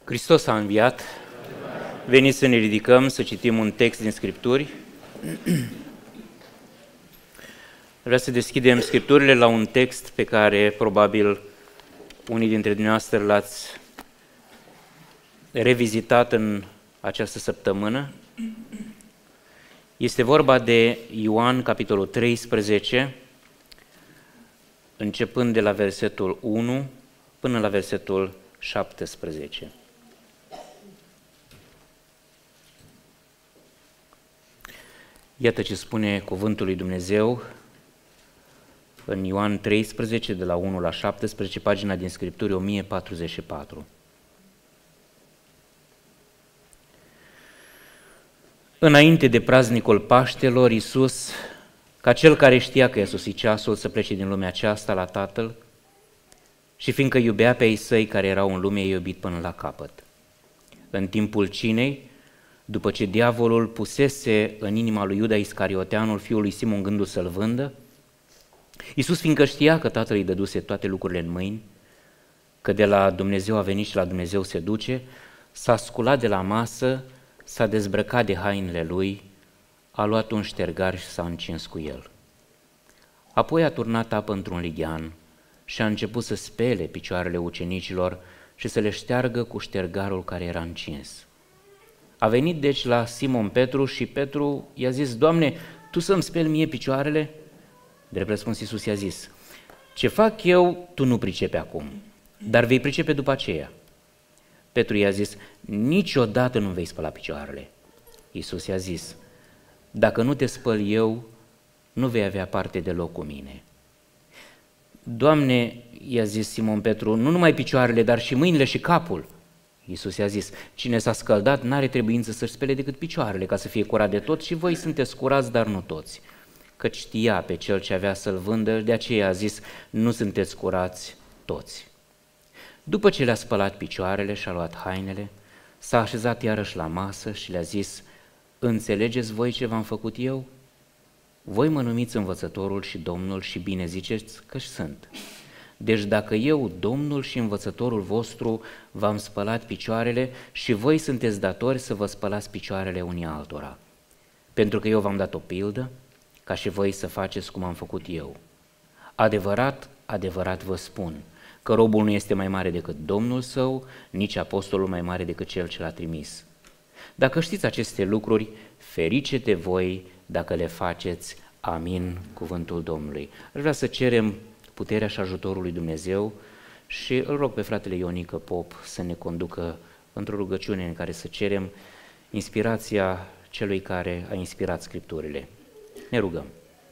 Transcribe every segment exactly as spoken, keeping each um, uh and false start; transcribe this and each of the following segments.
Hristos a înviat. Veniți să ne ridicăm, să citim un text din Scripturi. Vreau să deschidem Scripturile la un text pe care probabil unii dintre dumneavoastră l-ați revizitat în această săptămână. Este vorba de Ioan, capitolul treisprezece, începând de la versetul unu până la versetul șaptesprezece. Iată ce spune cuvântul lui Dumnezeu în Ioan treisprezece, de la unu la șaptesprezece, pagina din Scripturi o mie patruzeci și patru. Înainte de praznicul Paștelor, Iisus, ca cel care știa că i-a sosit ceasul să plece din lumea aceasta la Tatăl, și fiindcă iubea pe ei săi care erau în lume, i-a iubit până la capăt. În timpul cinei, după ce diavolul pusese în inima lui Iuda Iscarioteanul, fiul lui Simon, gândul să-l vândă, Iisus, fiindcă știa că Tatăl îi dăduse toate lucrurile în mâini, că de la Dumnezeu a venit și la Dumnezeu se duce, s-a sculat de la masă, s-a dezbrăcat de hainele lui, a luat un ștergar și s-a încins cu el. Apoi a turnat apă într-un lighean și a început să spele picioarele ucenicilor și să le șteargă cu ștergarul care era încins. A venit deci la Simon Petru și Petru i-a zis: Doamne, Tu să-mi speli mie picioarele? Drept răspuns, Iisus i-a zis: Ce fac eu, tu nu pricepi acum, dar vei pricepe după aceea. Petru i-a zis: Niciodată nu vei spăla picioarele. Iisus i-a zis: Dacă nu te spăl eu, nu vei avea parte deloc cu mine. Doamne, i-a zis Simon Petru, nu numai picioarele, dar și mâinile și capul. Iisus i-a zis: Cine s-a scăldat n-are trebuință să-și spele decât picioarele, ca să fie curat de tot, și voi sunteți curați, dar nu toți. Căci știa pe cel ce avea să-l vândă, de aceea a zis: Nu sunteți curați toți. După ce le-a spălat picioarele și a luat hainele, s-a așezat iarăși la masă și le-a zis: Înțelegeți voi ce v-am făcut eu? Voi mă numiți învățătorul și Domnul și bine ziceți că-și sunt. Deci dacă eu, Domnul și învățătorul vostru, v-am spălat picioarele, și voi sunteți datori să vă spălați picioarele unii altora. Pentru că eu v-am dat o pildă, ca și voi să faceți cum am făcut eu. Adevărat, adevărat vă spun, că robul nu este mai mare decât Domnul său, nici apostolul mai mare decât cel ce l-a trimis. Dacă știți aceste lucruri, ferice de voi dacă le faceți. Amin, cuvântul Domnului. Aș vrea să cerem puterea și ajutorul lui Dumnezeu și îl rog pe fratele Ionică Pop să ne conducă într-o rugăciune în care să cerem inspirația celui care a inspirat Scripturile. Ne rugăm.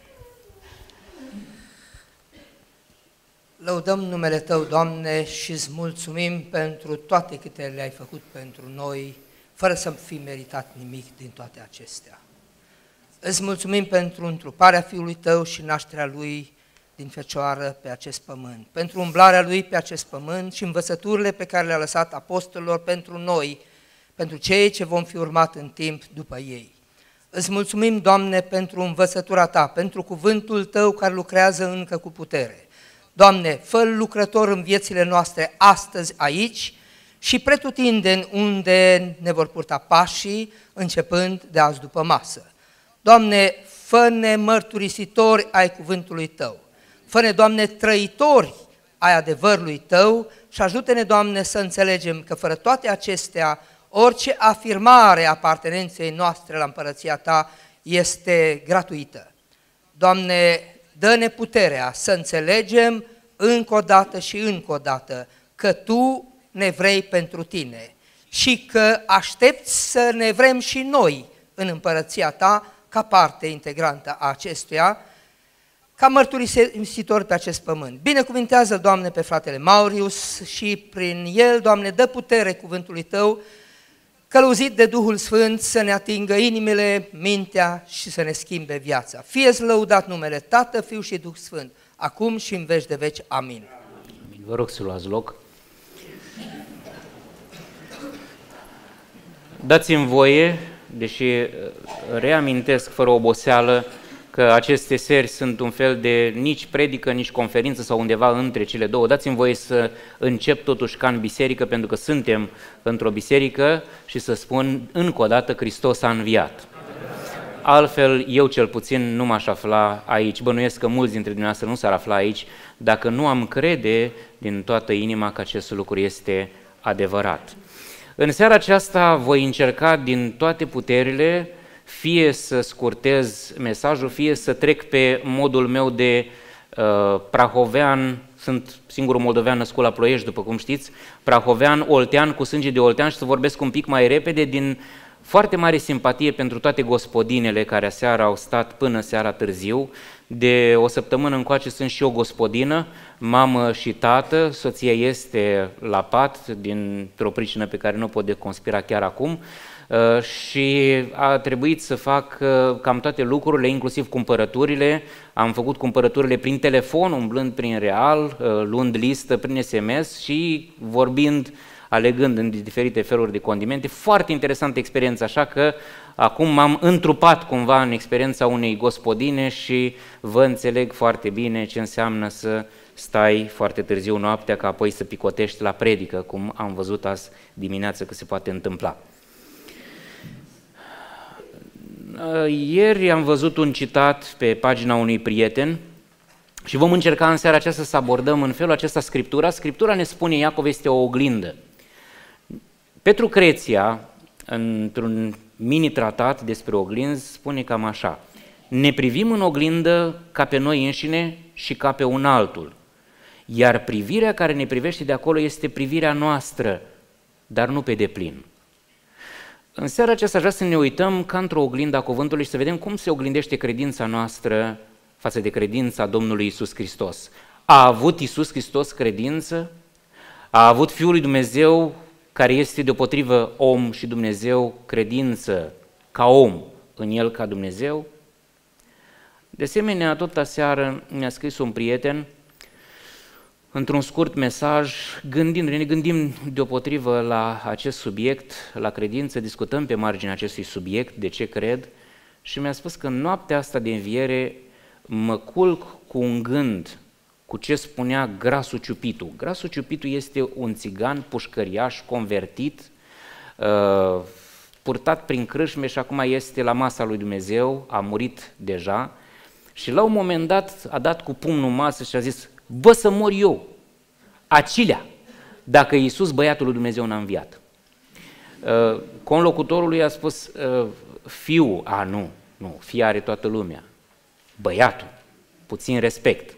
Lăudăm numele Tău, Doamne, și îți mulțumim pentru toate câte le-ai făcut pentru noi, fără să fi meritat nimic din toate acestea. Îți mulțumim pentru întruparea Fiului Tău și nașterea Lui din Fecioară pe acest pământ, pentru umblarea Lui pe acest pământ și învățăturile pe care le-a lăsat apostolilor pentru noi, pentru cei ce vom fi urmat în timp după ei. Îți mulțumim, Doamne, pentru învățătura Ta, pentru cuvântul Tău care lucrează încă cu putere. Doamne, fă-L lucrător în viețile noastre astăzi aici și pretutindeni unde ne vor purta pașii, începând de azi după masă. Doamne, fă-ne mărturisitori ai cuvântului Tău, fă-ne, Doamne, trăitori ai adevărului Tău și ajută-ne, Doamne, să înțelegem că fără toate acestea, orice afirmare a apartenenței noastre la împărăția Ta este gratuită. Doamne, dă-ne puterea să înțelegem încă o dată și încă o dată că Tu ne vrei pentru Tine și că aștepți să ne vrem și noi în împărăția Ta ca parte integrantă a acestuia, ca mărturisitori pe acest pământ. Binecuvintează, Doamne, pe fratele Maurius și prin el, Doamne, dă putere cuvântului Tău, călăuzit de Duhul Sfânt, să ne atingă inimile, mintea și să ne schimbe viața. Fie-ți lăudat numele Tată, Fiu și Duh Sfânt, acum și în veci de veci. Amin. Amin. Vă rog să luați loc. Dați-mi voie, deși reamintesc fără oboseală că aceste seri sunt un fel de nici predică, nici conferință sau undeva între cele două. Dați-mi voie să încep totuși ca în biserică, pentru că suntem într-o biserică și să spun încă o dată, Hristos a înviat. Altfel, eu cel puțin nu m-aș afla aici. Bănuiesc că mulți dintre dumneavoastră nu s-ar afla aici dacă nu am crede din toată inima că acest lucru este adevărat. În seara aceasta voi încerca din toate puterile fie să scurtez mesajul, fie să trec pe modul meu de uh, prahovean, sunt singurul moldovean născut la Ploiești, după cum știți, prahovean, oltean, cu sânge de oltean și să vorbesc un pic mai repede din foarte mare simpatie pentru toate gospodinele care aseară au stat până seara târziu. De o săptămână încoace sunt și eu gospodină, mamă și tată, soția este la pat dintr-o pricină pe care nu o pot deconspira chiar acum și a trebuit să fac cam toate lucrurile, inclusiv cumpărăturile. Am făcut cumpărăturile prin telefon, umblând prin real, luând listă prin S M S și vorbind, alegând în diferite feluri de condimente. Foarte interesantă experiență, așa că acum m-am întrupat cumva în experiența unei gospodine și vă înțeleg foarte bine ce înseamnă să stai foarte târziu noaptea ca apoi să picotești la predică, cum am văzut azi dimineață că se poate întâmpla. Ieri am văzut un citat pe pagina unui prieten și vom încerca în seara aceasta să abordăm în felul acesta Scriptura. Scriptura ne spune, Iacov este o oglindă. Petru Creția, într-un mini-tratat despre oglinzi, spune cam așa: ne privim în oglindă ca pe noi înșine și ca pe un altul, iar privirea care ne privește de acolo este privirea noastră, dar nu pe deplin. În seara aceasta aș vrea să ne uităm ca într-o oglindă a cuvântului și să vedem cum se oglindește credința noastră față de credința Domnului Iisus Hristos. A avut Iisus Hristos credință? A avut Fiul lui Dumnezeu, care este deopotrivă om și Dumnezeu, credință ca om în El ca Dumnezeu? De asemenea, tot aseară mi-a scris un prieten într-un scurt mesaj, gândind, ne gândim deopotrivă la acest subiect, la credință, discutăm pe marginea acestui subiect, de ce cred, și mi-a spus că în noaptea asta de înviere mă culc cu un gând, cu ce spunea Grasu Ciupitu. Grasu Ciupitu este un țigan pușcăriaș convertit, uh, purtat prin crâșme și acum este la masa lui Dumnezeu, a murit deja și la un moment dat a dat cu pumnul în masă și a zis: bă, să mor eu, acilea, dacă Iisus, băiatul lui Dumnezeu, n-a înviat. Uh, conlocutorului a spus, uh, fiul, a nu, nu, fii are toată lumea, băiatul, puțin respect.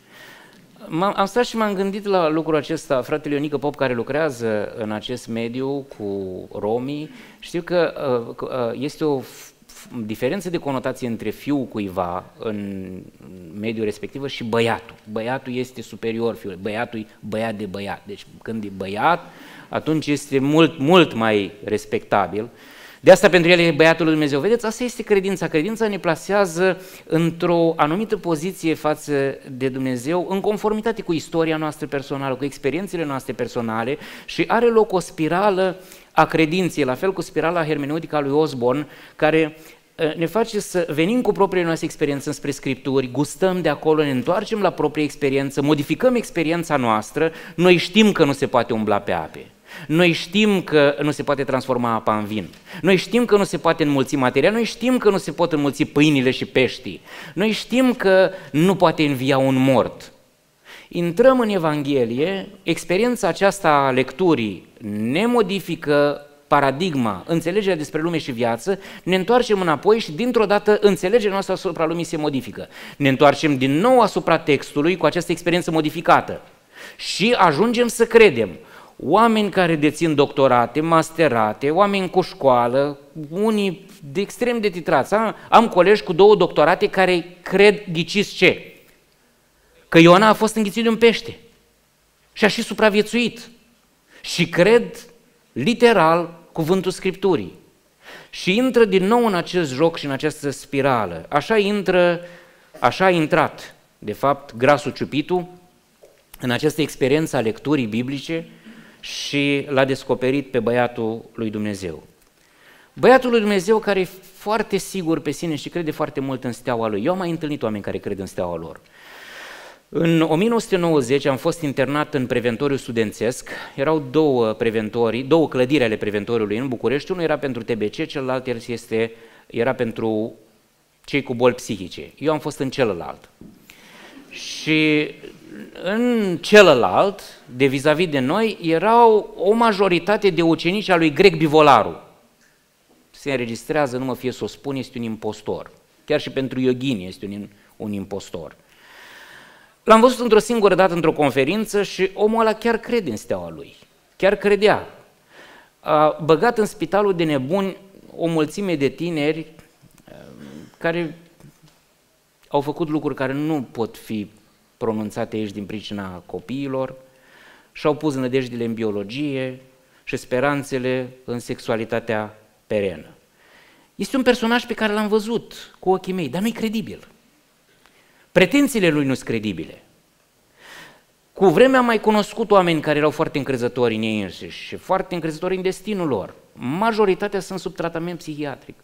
Am stat și m-am gândit la lucrul acesta, fratele Ionică Pop, care lucrează în acest mediu cu romii, știu că uh, este o diferență de conotație între fiul cuiva în mediul respectiv și băiatul. Băiatul este superior fiului, băiatul e băiat de băiat. Deci când e băiat, atunci este mult, mult mai respectabil. De asta pentru el e băiatul lui Dumnezeu. Vedeți, asta este credința. Credința ne plasează într-o anumită poziție față de Dumnezeu, în conformitate cu istoria noastră personală, cu experiențele noastre personale și are loc o spirală a credinței, la fel cu spirala hermeneutică a lui Osborne, care ne face să venim cu propriile noastre experiențe înspre Scripturi, gustăm de acolo, ne întoarcem la propria experiență, modificăm experiența noastră, noi știm că nu se poate umbla pe ape. Noi știm că nu se poate transforma apa în vin. Noi știm că nu se poate înmulți materia, noi știm că nu se pot înmulți pâinile și peștii. Noi știm că nu poate învia un mort. Intrăm în Evanghelie, experiența aceasta a lecturii ne modifică paradigma, înțelegerea despre lume și viață, ne întoarcem înapoi și dintr-o dată înțelegerea noastră asupra lumii se modifică. Ne întoarcem din nou asupra textului cu această experiență modificată și ajungem să credem. Oameni care dețin doctorate, masterate, oameni cu școală, unii de extrem de titrați. Am, am colegi cu două doctorate care cred, ghiciți ce? Că Iona a fost înghițit de un pește și a și supraviețuit. Și cred literal cuvântul Scripturii. Și intră din nou în acest joc și în această spirală. Așa intră, așa a intrat, de fapt, Grasu Ciupitu în această experiență a lecturii biblice și l-a descoperit pe băiatul lui Dumnezeu. Băiatul lui Dumnezeu care e foarte sigur pe sine și crede foarte mult în steaua lui. Eu am mai întâlnit oameni care cred în steaua lor. În o mie nouă sute nouăzeci am fost internat în preventoriu studențesc. Erau două preventorii, două clădiri ale preventoriului în București. Unul era pentru T B C, celălalt este, era pentru cei cu boli psihice. Eu am fost în celălalt. Și în celălalt, de vis-a-vis de noi, erau o majoritate de ucenici a lui Greg Bivolaru. Se înregistrează, nu mă fie să o spun, este un impostor. Chiar și pentru Ioghin este un, un impostor. L-am văzut într-o singură dată într-o conferință și omul ăla chiar crede în steaua lui. Chiar credea. A băgat în spitalul de nebuni o mulțime de tineri care au făcut lucruri care nu pot fi pronunțate aici din pricina copiilor, și-au pus nădejdile în biologie și speranțele în sexualitatea perenă. Este un personaj pe care l-am văzut cu ochii mei, dar nu-i credibil. Pretențiile lui nu sunt credibile. Cu vremea am mai cunoscut oameni care erau foarte încrezători în ei înșiși și foarte încrezători în destinul lor. Majoritatea sunt sub tratament psihiatric.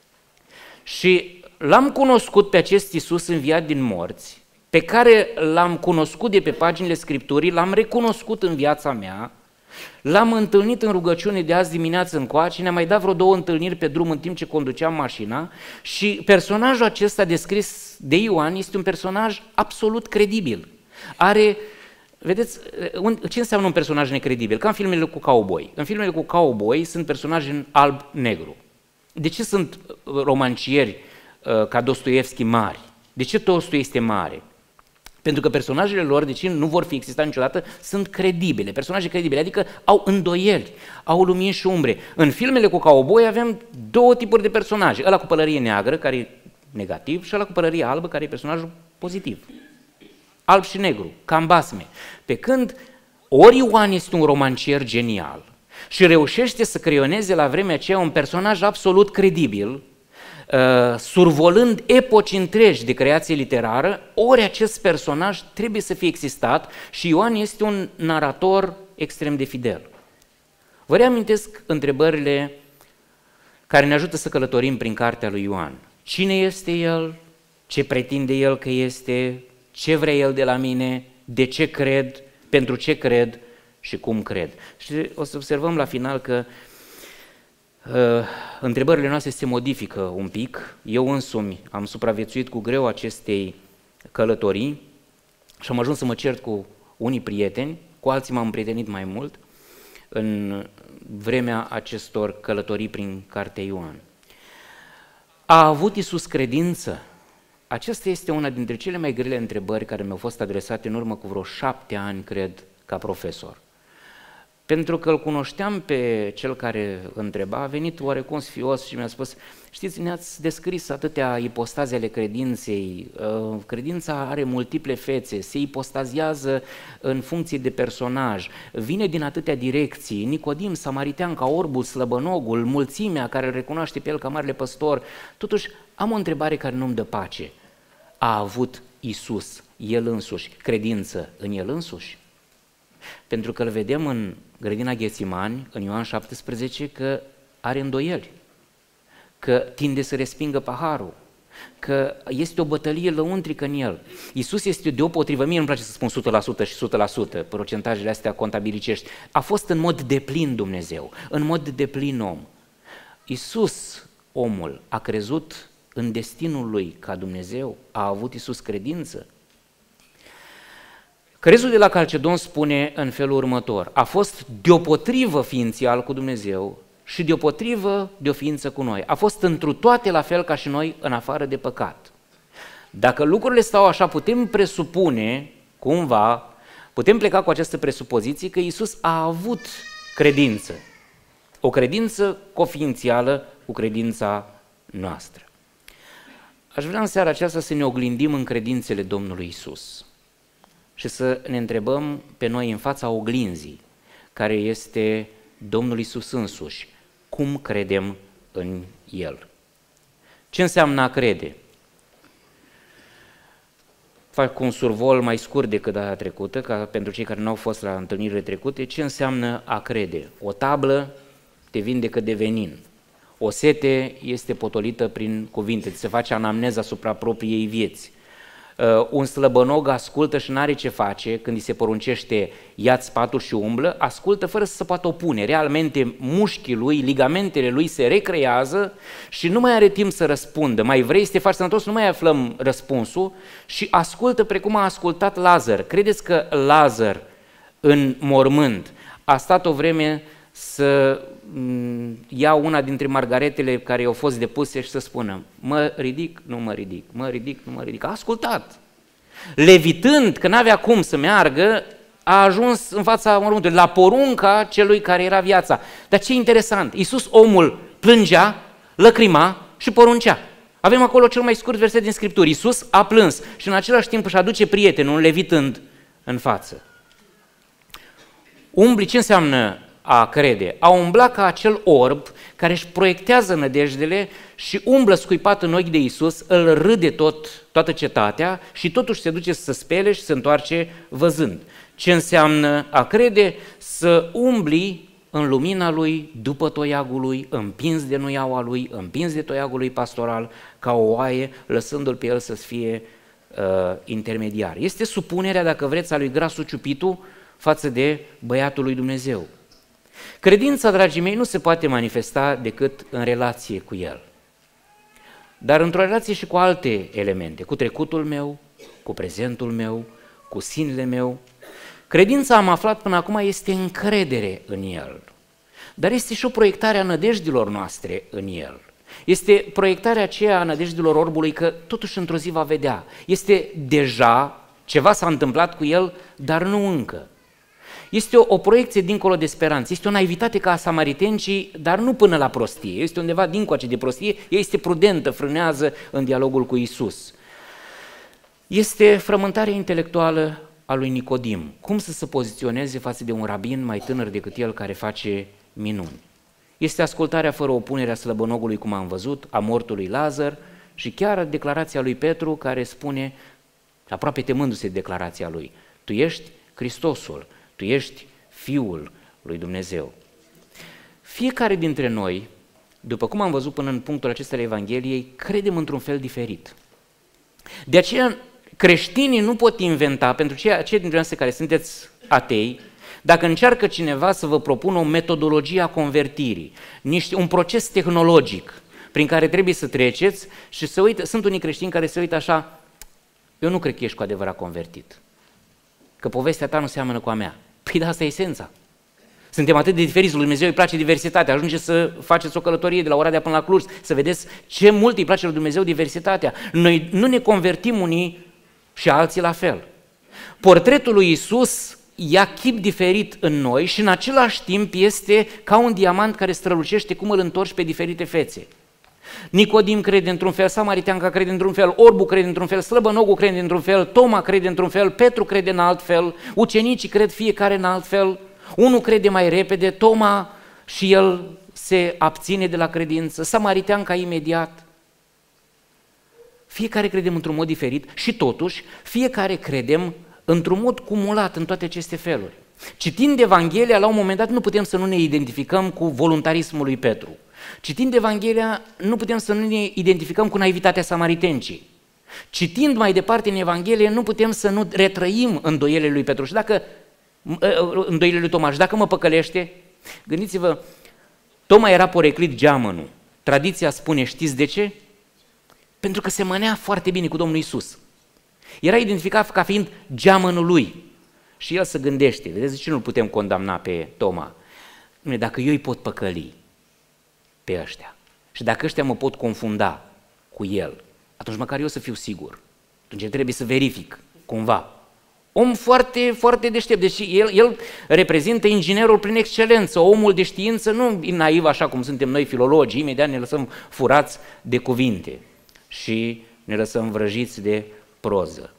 Și l-am cunoscut pe acest Iisus înviat din morți, pe care l-am cunoscut de pe paginile Scripturii, l-am recunoscut în viața mea, l-am întâlnit în rugăciune de azi dimineață încoace, ne-a mai dat vreo două întâlniri pe drum în timp ce conduceam mașina și personajul acesta descris de Ioan este un personaj absolut credibil. Are, vedeți, ce înseamnă un personaj necredibil? Ca în filmele cu cowboy. În filmele cu cowboy sunt personaje în alb-negru. De ce sunt romancieri ca Dostoievski mari? De ce Tolstoi este mare? Pentru că personajele lor, deși nu vor fi existat niciodată, sunt credibile, personaje credibile, adică au îndoieli, au lumini și umbre. În filmele cu cowboy avem două tipuri de personaje, ăla cu pălărie neagră, care e negativ, și ăla cu pălărie albă, care e personajul pozitiv. Alb și negru, cam basme. Pe când ori Ioan este un romancier genial și reușește să creioneze la vremea aceea un personaj absolut credibil, Uh, survolând epoci întregi de creație literară, ori acest personaj trebuie să fie existat și Ioan este un narator extrem de fidel. Vă reamintesc întrebările care ne ajută să călătorim prin cartea lui Ioan. Cine este el? Ce pretinde el că este? Ce vrea el de la mine? De ce cred? Pentru ce cred? Și cum cred? Și o să observăm la final că Uh, întrebările noastre se modifică un pic. Eu însumi am supraviețuit cu greu acestei călătorii și am ajuns să mă cert cu unii prieteni, cu alții m-am împrietenit mai mult în vremea acestor călătorii prin cartea Ioan. A avut Iisus credință? Aceasta este una dintre cele mai grele întrebări care mi-au fost adresate în urmă cu vreo șapte ani, cred, ca profesor. Pentru că îl cunoșteam pe cel care întreba, a venit oarecum sfios și mi-a spus: știți, ne-ați descris atâtea ipostaze ale credinței, credința are multiple fețe, se ipostazează în funcție de personaj, vine din atâtea direcții, Nicodim, samaritean, ca orbul, slăbănogul, mulțimea care îl recunoaște pe el ca marele păstor. Totuși, am o întrebare care nu-mi dă pace. A avut Iisus, el însuși, credință în el însuși? Pentru că îl vedem în grădina Ghețimani, în Ioan șaptesprezece, că are îndoieli, că tinde să respingă paharul, că este o bătălie lăuntrică în el. Iisus este deopotrivă, mie nu-mi place să spun o sută la sută și o sută la sută, procentajele astea contabilicești. A fost în mod deplin Dumnezeu, în mod deplin om. Iisus, omul, a crezut în destinul lui ca Dumnezeu, a avut Iisus credință. Crezul de la Calcedon spune în felul următor: a fost deopotrivă ființial cu Dumnezeu și deopotrivă de o ființă cu noi. A fost întru toate la fel ca și noi, în afară de păcat. Dacă lucrurile stau așa, putem presupune, cumva, putem pleca cu această presupoziție că Iisus a avut credință. O credință coființială cu credința noastră. Aș vrea în seara aceasta să ne oglindim în credințele Domnului Iisus și să ne întrebăm pe noi în fața oglinzii, care este Domnul Iisus însuși, cum credem în El. Ce înseamnă a crede? Fac un survol mai scurt decât data trecută, ca pentru cei care nu au fost la întâlnirile trecute. Ce înseamnă a crede? O tablă te vindecă de venin. O sete este potolită prin cuvinte, se face anamneză asupra propriei vieți. Uh, un slăbănog ascultă și n-are ce face când îi se poruncește ia-ți patul și umblă, ascultă fără să se poată opune. Realmente mușchii lui, ligamentele lui se recrează și nu mai are timp să răspundă. Mai vrei să te faci sănătos, nu mai aflăm răspunsul și ascultă precum a ascultat Lazar. Credeți că Lazar în mormânt a stat o vreme să ia una dintre margaretele care au fost depuse și să spună mă ridic, nu mă ridic, mă ridic, nu mă ridic. A ascultat. Levitând, că n-avea cum să meargă, a ajuns în fața mormântului, la porunca celui care era viața. Dar ce interesant, Iisus, omul, plângea, lăcrima și poruncea. Avem acolo cel mai scurt verset din Scripturi. Iisus a plâns și în același timp își aduce prietenul levitând în față. Umbli, ce înseamnă a crede? A umbla ca acel orb care își proiectează nădejdele și umblă scuipat în ochi de Iisus, îl râde tot, toată cetatea și totuși se duce să se spele și se întoarce văzând. Ce înseamnă a crede? Să umbli în lumina lui, după toiagul lui, împins de nuiaua lui, împins de toiagul lui pastoral, ca o oaie, lăsându-l pe el să fie uh, intermediar. Este supunerea, dacă vreți, a lui Grasu Ciupitu față de băiatul lui Dumnezeu. Credința, dragii mei, nu se poate manifesta decât în relație cu El, dar într-o relație și cu alte elemente, cu trecutul meu, cu prezentul meu, cu sinele meu. Credința, am aflat până acum, este încredere în El, dar este și o proiectare a nădejdilor noastre în El. Este proiectarea aceea a nădejdilor orbului că totuși într-o zi va vedea. Este deja, ceva s-a întâmplat cu El, dar nu încă. Este o, o proiecție dincolo de speranță, este o naivitate ca a samaritencii, dar nu până la prostie, este undeva dincoace de prostie, ea este prudentă, frânează în dialogul cu Iisus. Este frământarea intelectuală a lui Nicodim, cum să se poziționeze față de un rabin mai tânăr decât el care face minuni. Este ascultarea fără opunerea slăbănogului, cum am văzut, a mortului Lazar și chiar declarația lui Petru care spune, aproape temându-se de declarația lui, tu ești Hristosul, tu ești Fiul lui Dumnezeu. Fiecare dintre noi, după cum am văzut până în punctul acesta al Evangheliei, credem într-un fel diferit. De aceea creștinii nu pot inventa, pentru cei dintre noastre care sunteți atei, dacă încearcă cineva să vă propună o metodologie a convertirii, niște, un proces tehnologic prin care trebuie să treceți și să uită, sunt unii creștini care se uită așa, eu nu cred că ești cu adevărat convertit, că povestea ta nu seamănă cu a mea. Păi da, asta e esența. Suntem atât de diferiți, lui Dumnezeu îi place diversitatea, ajungeți să faceți o călătorie de la Oradea până la Cluj, să vedeți ce mult îi place lui Dumnezeu diversitatea. Noi nu ne convertim unii și alții la fel. Portretul lui Iisus ia chip diferit în noi și în același timp este ca un diamant care strălucește cum îl întorci pe diferite fețe. Nicodim crede într-un fel, Samariteanca crede într-un fel, orbul crede într-un fel, slăbănogul crede într-un fel, Toma crede într-un fel, Petru crede în alt fel, ucenicii cred fiecare în alt fel, unul crede mai repede, Toma și el se abține de la credință, Samariteanca imediat. Fiecare credem într-un mod diferit și totuși fiecare credem într-un mod cumulat în toate aceste feluri. Citind Evanghelia, la un moment dat nu putem să nu ne identificăm cu voluntarismul lui Petru. Citind Evanghelia, nu putem să nu ne identificăm cu naivitatea samaritencii. Citind mai departe în Evanghelie, nu putem să nu retrăim îndoielile lui Petru. Și dacă, îndoielile lui Toma, și dacă mă păcălește, gândiți-vă, Toma era poreclit geamănul. Tradiția spune, știți de ce? Pentru că semănea foarte bine cu Domnul Iisus. Era identificat ca fiind geamănul lui. Și el se gândește, vedeți, de ce nu putem condamna pe Toma? Dacă eu îi pot păcăli pe ăștia și dacă ăștia mă pot confunda cu el, atunci măcar eu să fiu sigur. Atunci trebuie să verific cumva. Om foarte, foarte deștept, deci el, el reprezintă inginerul prin excelență, omul de știință, nu naiv așa cum suntem noi filologi, imediat ne lăsăm furați de cuvinte și ne lăsăm vrăjiți de proză.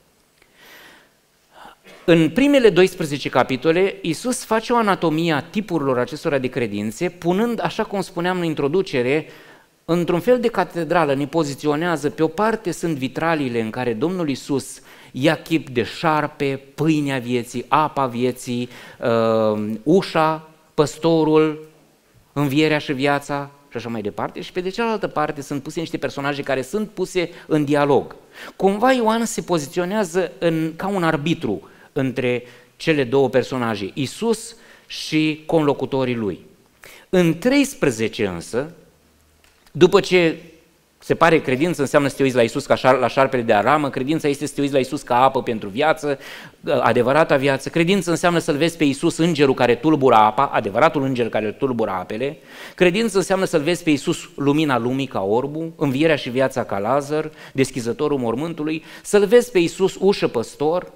În primele doisprezece capitole, Iisus face o anatomie a tipurilor acestora de credințe, punând, așa cum spuneam în introducere, într-un fel de catedrală ne poziționează, pe o parte sunt vitraliile în care Domnul Iisus ia chip de șarpe, pâinea vieții, apa vieții, uh, ușa, păstorul, învierea și viața, și așa mai departe, și pe de cealaltă parte sunt puse niște personaje care sunt puse în dialog. Cumva Ioan se poziționează în, ca un arbitru între cele două personaje, Iisus și conlocutorii lui. În treisprezece însă, după ce se pare credință înseamnă să te uiți la Iisus ca la șarpele de aramă, credința este să te uiți la Iisus ca apă pentru viață, adevărata viață, credință înseamnă să-L vezi pe Iisus, îngerul care tulbură apa, adevăratul înger care tulbură apele, credință înseamnă să-L vezi pe Iisus, lumina lumii ca orbul, învierea și viața ca Lazar, deschizătorul mormântului, să-L vezi pe Iisus, ușă păstor.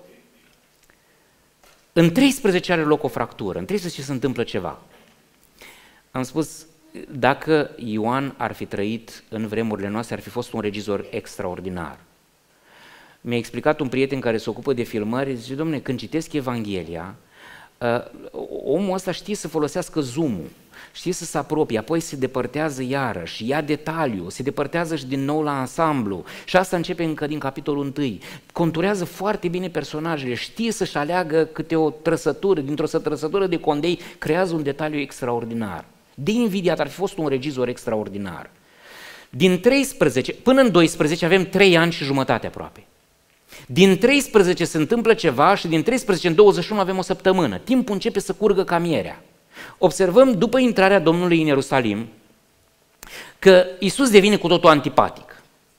În treisprezece are loc o fractură, în treisprezece se întâmplă ceva. Am spus, dacă Ioan ar fi trăit în vremurile noastre, ar fi fost un regizor extraordinar. Mi-a explicat un prieten care se ocupă de filmări, zice, dom'le, când citesc Evanghelia, omul ăsta știe să folosească zoom-ul, știe să se apropie, apoi se depărtează iarăși, ia detaliu, se depărtează și din nou la ansamblu și asta începe încă din capitolul unu. Conturează foarte bine personajele, știe să-și aleagă câte o trăsătură, dintr-o trăsătură de condei, creează un detaliu extraordinar. De invidiat, ar fi fost un regizor extraordinar. Din treisprezece până în doisprezece avem trei ani și jumătate aproape. Din treisprezece se întâmplă ceva și din treisprezece în douăzeci și unu avem o săptămână. Timpul începe să curgă ca mierea. Observăm după intrarea Domnului în Ierusalim că Iisus devine cu totul antipatic.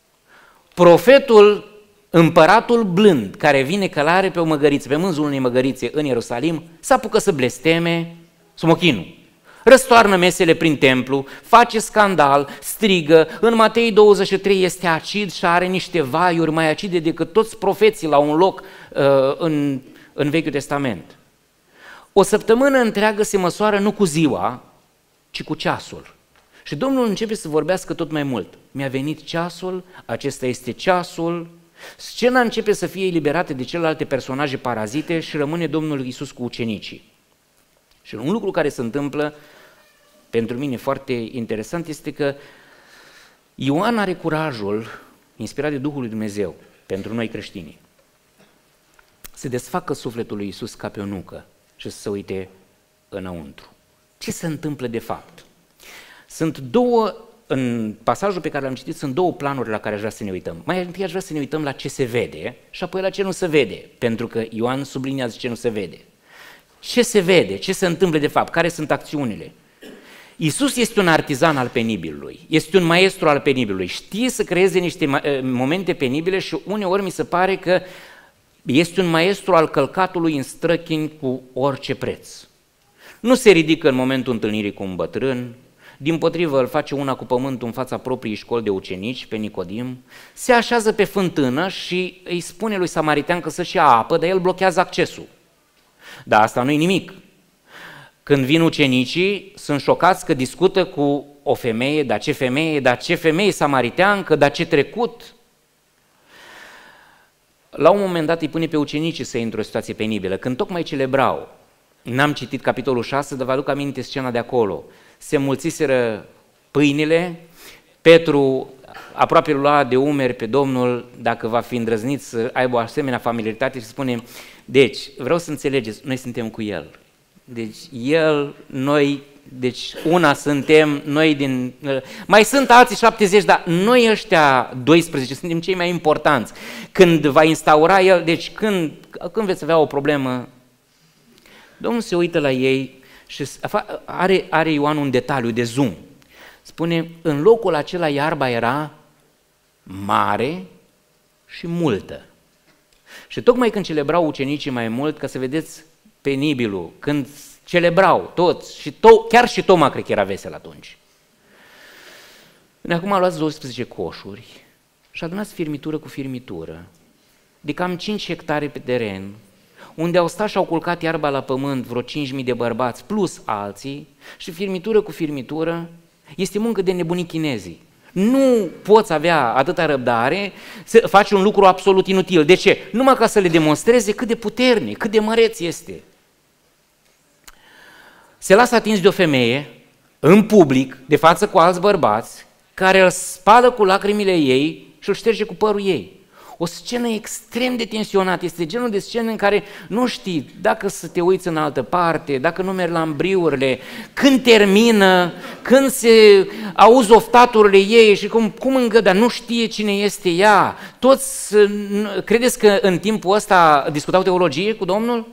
Profetul, împăratul blând, care vine călare pe o măgăriță, pe mânzul unei măgărițe în Ierusalim, s-apucă să blesteme smochinul. Răstoarnă mesele prin templu, face scandal, strigă, în Matei douăzeci și trei este acid și are niște vaiuri mai acide decât toți profeții la un loc uh, în, în Vechiul Testament. O săptămână întreagă se măsoară nu cu ziua, ci cu ceasul. Și Domnul începe să vorbească tot mai mult. Mi-a venit ceasul, acesta este ceasul. Scena începe să fie eliberată de celelalte personaje parazite și rămâne Domnul Iisus cu ucenicii. Și un lucru care se întâmplă, pentru mine foarte interesant, este că Ioan are curajul, inspirat de Duhul lui Dumnezeu, pentru noi creștini, să desfacă sufletul lui Iisus ca pe o nucă și să se uite înăuntru. Ce se întâmplă de fapt? Sunt două, în pasajul pe care l-am citit, sunt două planuri la care aș vrea să ne uităm. Mai întâi aș vrea să ne uităm la ce se vede și apoi la ce nu se vede, pentru că Ioan subliniază ce nu se vede. Ce se vede? Ce se întâmplă de fapt? Care sunt acțiunile? Iisus este un artizan al penibilului, este un maestru al penibilului, știe să creeze niște momente penibile și uneori mi se pare că este un maestru al călcatului în străchini cu orice preț. Nu se ridică în momentul întâlnirii cu un bătrân, dimpotrivă îl face una cu pământul în fața propriei școli de ucenici, pe Nicodim, se așează pe fântână și îi spune lui Samaritean că să-și ia apă, dar el blochează accesul. Dar asta nu-i nimic. Când vin ucenicii, sunt șocați că discută cu o femeie, dar ce femeie, dar ce femeie samariteancă, dar ce trecut. La un moment dat îi pune pe ucenicii să intre într-o situație penibilă, când tocmai celebrau. N-am citit capitolul șase, dar vă aduc aminte scena de acolo. Se mulțiseră pâinile, Petru aproape îl lua de umeri pe Domnul, dacă va fi îndrăznit să aibă o asemenea familiaritate și spune, deci, vreau să înțelegeți, noi suntem cu El. Deci, El, noi, deci una suntem, noi din... Mai sunt alții șaptezeci, dar noi ăștia doisprezece suntem cei mai importanți. Când va instaura El, deci când, când veți avea o problemă, Domnul se uită la ei și are, are Ioan un detaliu de zoom. Spune, în locul acela iarba era mare și multă. Și tocmai când celebrau ucenicii mai mult, ca să vedeți penibilul, când celebrau toți, și to- chiar și Toma cred că era vesel atunci. Acum luați doisprezece coșuri și adunați firmitură cu firmitură, de cam cinci hectare pe teren, unde au stat și au culcat iarba la pământ vreo cinci mii de bărbați plus alții, și firmitură cu firmitură, este muncă de nebunii chinezii. Nu poți avea atâta răbdare să faci un lucru absolut inutil. De ce? Numai ca să le demonstreze cât de puternic, cât de măreț este. Se lasă atins de o femeie, în public, de față cu alți bărbați, care îl spală cu lacrimile ei și îl șterge cu părul ei. O scenă extrem de tensionată, este genul de scenă în care nu știi dacă să te uiți în altă parte, dacă nu mergi la îmbriurile, când termină, când se auzi oftaturile ei și cum, cum îngăda, nu știe cine este ea. Toți, credeți că în timpul ăsta discutau teologie cu Domnul?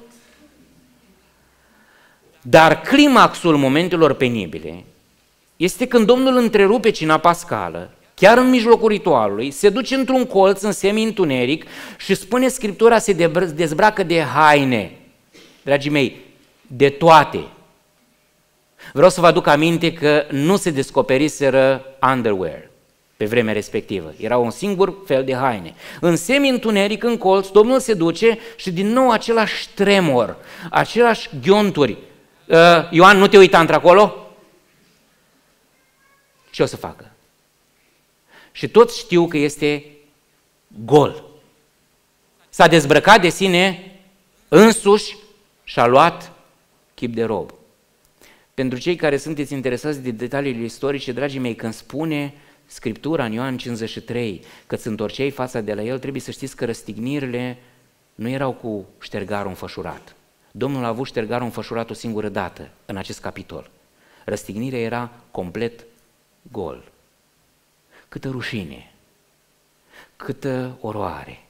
Dar climaxul momentelor penibile este când Domnul întrerupe cina pascală, chiar în mijlocul ritualului, se duce într-un colț în semi-întuneric și spune Scriptura, se dezbracă de haine. Dragii mei, de toate. Vreau să vă aduc aminte că nu se descoperiseră underwear pe vremea respectivă. Era un singur fel de haine. În semi-întuneric, în colț, Domnul se duce și din nou același tremur, același ghionturi. Ioan, nu te uita într-acolo? Ce o să facă? Și toți știu că este gol. S-a dezbrăcat de sine însuși și a luat chip de rob. Pentru cei care sunteți interesați de detaliile istorice, dragii mei, când spune Scriptura în Ioan cincizeci și trei că îți întorceai fața de la el, trebuie să știți că răstignirile nu erau cu ștergarul înfășurat. Domnul a avut ștergarul înfășurat o singură dată în acest capitol. Răstignirea era complet gol. Câtă rușine, câtă oroare.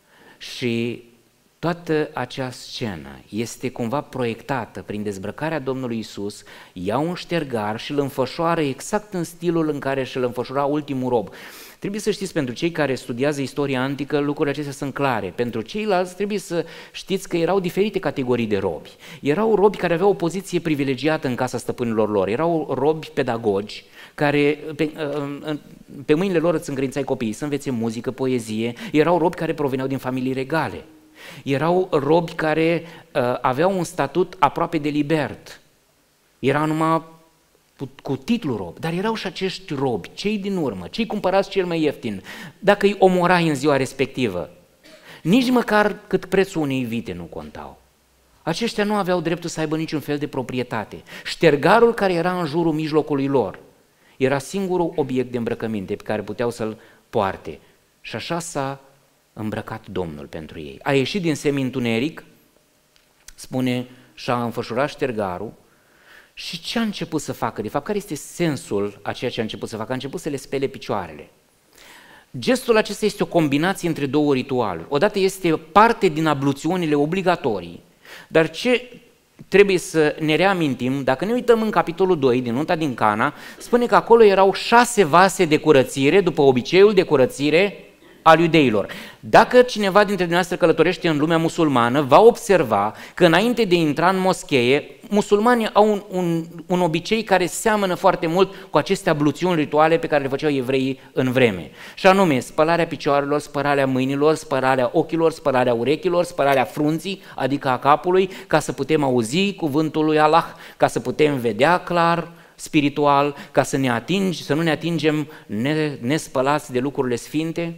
Și toată acea scenă este cumva proiectată prin dezbrăcarea Domnului Iisus, ia un ștergar și îl înfășoară exact în stilul în care și-l înfășura ultimul rob. Trebuie să știți, pentru cei care studiază istoria antică, lucrurile acestea sunt clare. Pentru ceilalți trebuie să știți că erau diferite categorii de robi. Erau robi care aveau o poziție privilegiată în casa stăpânilor lor, erau robi pedagogi, care pe, pe mâinile lor îți încredințai copiii să învețe muzică, poezie, erau robi care proveneau din familii regale, erau robi care uh, aveau un statut aproape de libert, era numai cu titlu rob, dar erau și acești robi, cei din urmă, cei cumpărați cel mai ieftin, dacă îi omorai în ziua respectivă, nici măcar cât prețul unei vite nu contau. Aceștia nu aveau dreptul să aibă niciun fel de proprietate. Ștergarul care era în jurul mijlocului lor era singurul obiect de îmbrăcăminte pe care puteau să-l poarte. Și așa s-a îmbrăcat Domnul pentru ei. A ieșit din semi-întuneric, spune, și-a înfășurat ștergarul. Și ce a început să facă? De fapt, care este sensul a ceea ce a început să facă? A început să le spele picioarele. Gestul acesta este o combinație între două ritualuri. Odată este parte din abluțiunile obligatorii, dar ce trebuie să ne reamintim, dacă ne uităm în capitolul doi din Nunta din Cana, spune că acolo erau șase vase de curățire, după obiceiul de curățire al iudeilor. Dacă cineva dintre dumneavoastră călătorește în lumea musulmană, va observa că înainte de a intra în moschee, musulmanii au un, un, un obicei care seamănă foarte mult cu aceste abluțiuni rituale pe care le făceau evreii în vreme. Și anume, spălarea picioarelor, spălarea mâinilor, spălarea ochilor, spălarea urechilor, spălarea frunții, adică a capului, ca să putem auzi cuvântul lui Allah, ca să putem vedea clar, spiritual, ca să ne atingi, să nu ne atingem nespălați de lucrurile sfinte.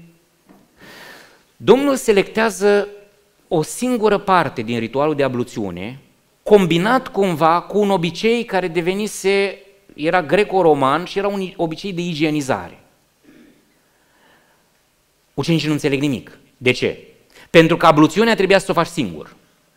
Domnul selectează o singură parte din ritualul de abluțiune, combinat cumva cu un obicei care devenise, era greco-roman și era un obicei de igienizare. Ucenicii nu înțeleg nimic. De ce? Pentru că abluțiunea trebuia să o faci singur.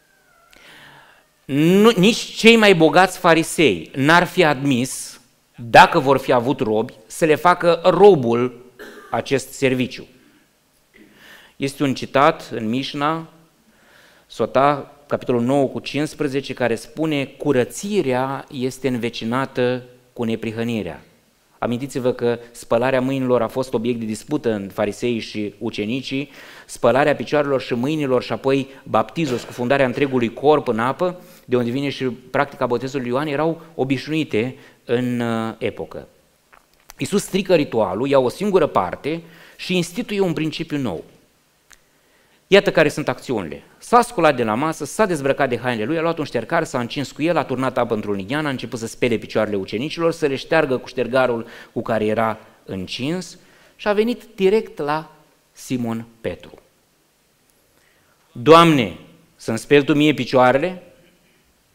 Nu, nici cei mai bogați farisei n-ar fi admis, dacă vor fi avut robi, să le facă robul acest serviciu. Este un citat în Mișna, Sota, capitolul nouă cu cincisprezece, care spune: curățirea este învecinată cu neprihănirea. Amintiți-vă că spălarea mâinilor a fost obiect de dispută în farisei și ucenicii, spălarea picioarelor și mâinilor și apoi baptizul, scufundarea întregului corp în apă, de unde vine și practica botezului Ioan, erau obișnuite în epocă. Iisus strică ritualul, ia o singură parte și instituie un principiu nou. Iată care sunt acțiunile. S-a sculat de la masă, s-a dezbrăcat de hainele lui, a luat un ștergar, s-a încins cu el, a turnat apă într-un lighean, a început să spele picioarele ucenicilor, să le șteargă cu ștergarul cu care era încins și a venit direct la Simon Petru. Doamne, să-mi speli tu mie picioarele?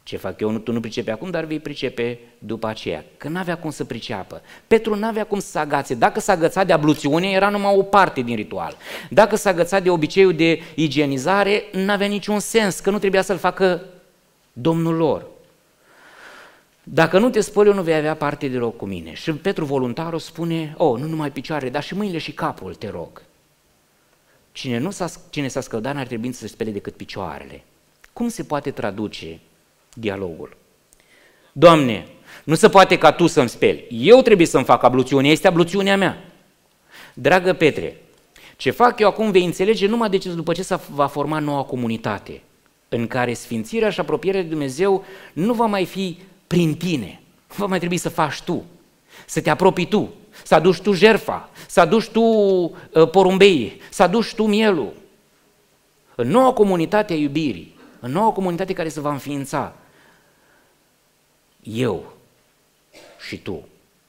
Ce fac eu, nu, tu nu pricepi acum, dar vei pricepe după aceea. Că n-avea cum să priceapă. Petru n-avea cum să se agațe. Dacă s-a agățat de abluțiune, era numai o parte din ritual. Dacă s-a agățat de obiceiul de igienizare, n-avea niciun sens, că nu trebuia să-l facă Domnul lor. Dacă nu te spăli, eu nu vei avea parte deloc cu mine. Și Petru voluntarul spune, oh, nu numai picioarele, dar și mâinile și capul, te rog. Cine, nu s-a, cine s-a scăldat n-ar trebui să se spele decât picioarele. Cum se poate traduce dialogul? Doamne, nu se poate ca tu să-mi speli. Eu trebuie să-mi fac abluțiune, este abluțiunea mea. Dragă Petre, ce fac eu acum vei înțelege numai de ce, după ce se va forma noua comunitate, în care sfințirea și apropierea de Dumnezeu nu va mai fi prin tine, va mai trebui să faci tu, să te apropii tu, să aduci tu jertfa, să aduci tu uh, porumbeii, să aduci tu mielul. În noua comunitate a iubirii, în noua comunitate care se va înființa, eu și tu.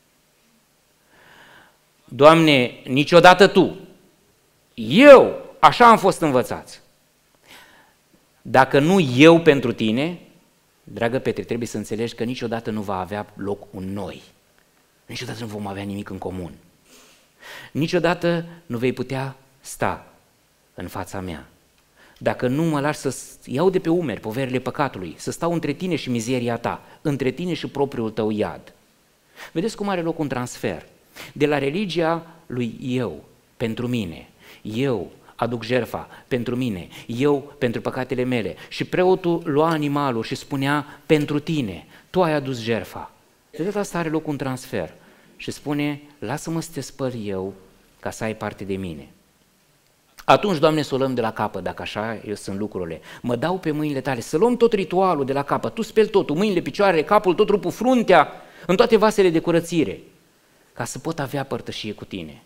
Doamne, niciodată tu, eu, așa am fost învățați. Dacă nu eu pentru tine, dragă Petre, trebuie să înțelegi că niciodată nu va avea loc un noi. Niciodată nu vom avea nimic în comun. Niciodată nu vei putea sta în fața mea. Dacă nu mă lași să iau de pe umeri poverile păcatului, să stau între tine și mizeria ta, între tine și propriul tău iad. Vedeți cum are loc un transfer? De la religia lui eu, pentru mine, eu aduc jertfa pentru mine, eu pentru păcatele mele. Și preotul lua animalul și spunea, pentru tine, tu ai adus jertfa. De data asta are loc un transfer și spune, lasă-mă să te spăl eu ca să ai parte de mine. Atunci, Doamne, să o luăm de la capăt, dacă așa eu sunt lucrurile. Mă dau pe mâinile tale, să luăm tot ritualul de la capăt, tu speli totul, mâinile, picioarele, capul, tot trupul, fruntea, în toate vasele de curățire, ca să pot avea părtășie cu tine.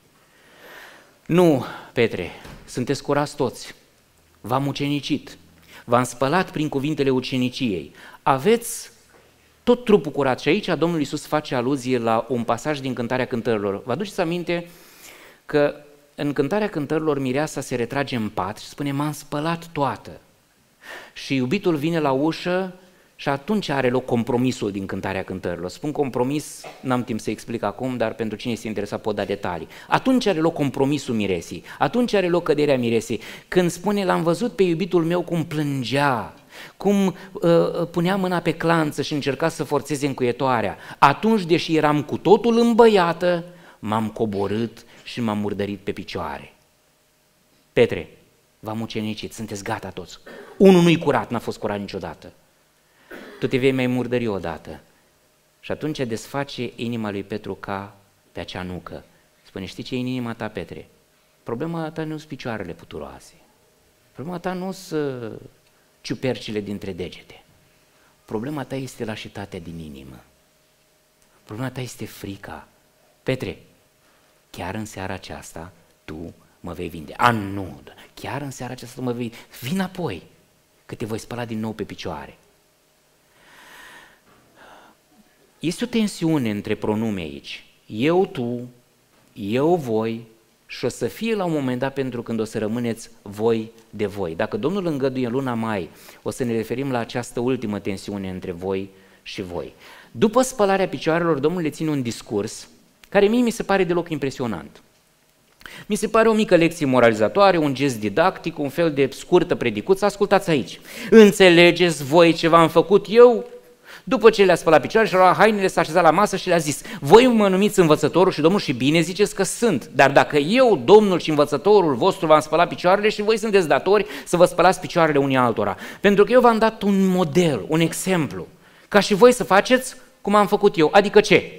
Nu, Petre, sunteți curați toți, v-am ucenicit, v-am spălat prin cuvintele uceniciei, aveți tot trupul curat. Și aici Domnul Iisus face aluzie la un pasaj din Cântarea Cântărilor. Vă aduceți aminte că în Cântarea Cântărilor mireasa se retrage în pat și spune, m-am spălat toată. Și iubitul vine la ușă și atunci are loc compromisul din Cântarea Cântărilor. Spun compromis, n-am timp să explic acum, dar pentru cine este interesat pot da detalii. Atunci are loc compromisul miresii, atunci are loc căderea miresii, când spune, l-am văzut pe iubitul meu cum plângea, cum uh, punea mâna pe clanță și încerca să forțeze încuietoarea. Atunci, deși eram cu totul îmbăiată, m-am coborât și m-am murdărit pe picioare. Petre, v-am ucenicit, sunteți gata toți. Unul nu-i curat, n-a fost curat niciodată. Tu te vei mai murdări odată. Și atunci desface inima lui Petru ca pe acea nucă. Spune, știi ce e în inima ta, Petre? Problema ta nu sunt picioarele puturoase. Problema ta nu sunt ciupercile dintre degete. Problema ta este lașitatea din inimă. Problema ta este frica. Petre, chiar în seara aceasta tu mă vei vinde. A, nu, chiar în seara aceasta tu mă vei... Vin apoi, că te voi spăla din nou pe picioare. Este o tensiune între pronume aici. Eu, tu, eu, voi și o să fie la un moment dat pentru când o să rămâneți voi de voi. Dacă Domnul îngăduie în luna mai, o să ne referim la această ultimă tensiune între voi și voi. După spălarea picioarelor, Domnul le ține un discurs care mie mi se pare deloc impresionant. Mi se pare o mică lecție moralizatoare, un gest didactic, un fel de scurtă predicuță. Ascultați aici. Înțelegeți voi ce v-am făcut eu? După ce le-a spălat picioarele și a luat hainele, s-a așezat la masă și le-a zis, voi mă numiți învățătorul și Domnul și bine ziceți că sunt, dar dacă eu, Domnul și învățătorul vostru, v-am spălat picioarele și voi sunteți datori să vă spălați picioarele unii altora, pentru că eu v-am dat un model, un exemplu, ca și voi să faceți cum am făcut eu. Adică ce?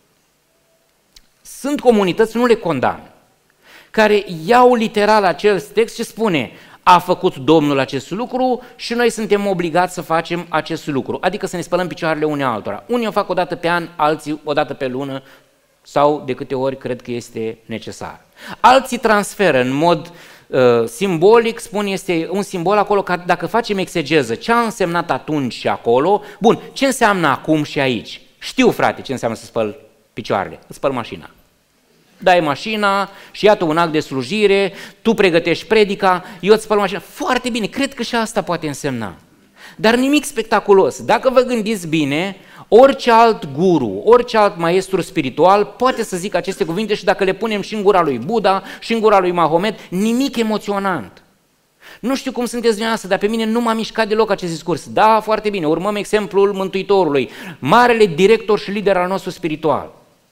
Sunt comunități, nu le condamn, care iau literal acel text și spune, a făcut Domnul acest lucru și noi suntem obligați să facem acest lucru, adică să ne spălăm picioarele unii altora. Unii o fac o dată pe an, alții o dată pe lună sau de câte ori cred că este necesar. Alții transferă în mod uh, simbolic, spun este un simbol acolo că dacă facem exegeză, ce a însemnat atunci și acolo, bun, ce înseamnă acum și aici? Știu, frate, ce înseamnă să spăl picioarele, îți spăl mașina. Dai mașina și iată un act de slujire, tu pregătești predica, eu îți spăl mașina. Foarte bine, cred că și asta poate însemna. dar nimic spectaculos. Dacă vă gândiți bine, orice alt guru, orice alt maestru spiritual poate să zică aceste cuvinte și dacă le punem și în gura lui Buddha și în gura lui Mahomet, nimic emoționant. Nu știu cum sunteți dumneavoastră, dar pe mine nu m-a mișcat deloc acest discurs. Da, foarte bine, urmăm exemplul Mântuitorului, marele director și lider al nostru spiritual.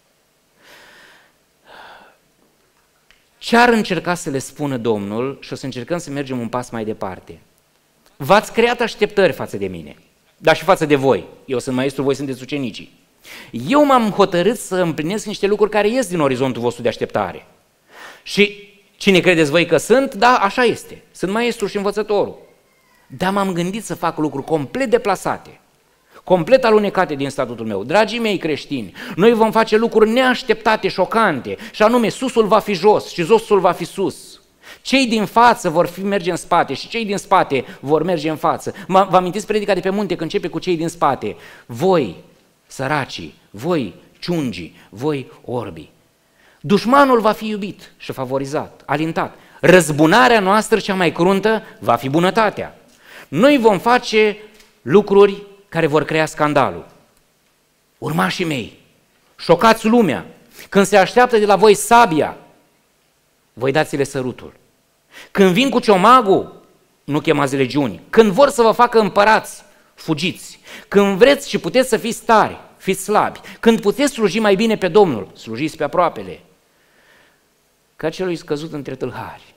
Ce ar încerca să le spună Domnul, și o să încercăm să mergem un pas mai departe. V-ați creat așteptări față de mine, dar și față de voi. Eu sunt maestru, voi sunteți ucenicii. Eu m-am hotărât să împlinesc niște lucruri care ies din orizontul vostru de așteptare. Și cine credeți voi că sunt? Da, așa este. Sunt maestru și învățătorul. Dar m-am gândit să fac lucruri complet deplasate, complet alunecate din statutul meu. Dragii mei creștini, noi vom face lucruri neașteptate, șocante, și anume susul va fi jos și josul va fi sus. Cei din față vor fi merge în spate și cei din spate vor merge în față. Vă amintiți predica de pe munte când începe cu cei din spate? Voi, săracii, voi, ciungii, voi, orbii. Dușmanul va fi iubit și favorizat, alintat. Răzbunarea noastră cea mai cruntă va fi bunătatea. Noi vom face lucruri care vor crea scandalul. Urmașii mei, șocați lumea. Când se așteaptă de la voi sabia, voi dați-le sărutul. Când vin cu ciomagul, nu chemați legiuni. Când vor să vă facă împărați, fugiți. Când vreți și puteți să fiți tari, fiți slabi. Când puteți sluji mai bine pe Domnul, slujiți pe aproapele. Ca celui scăzut între tâlhari.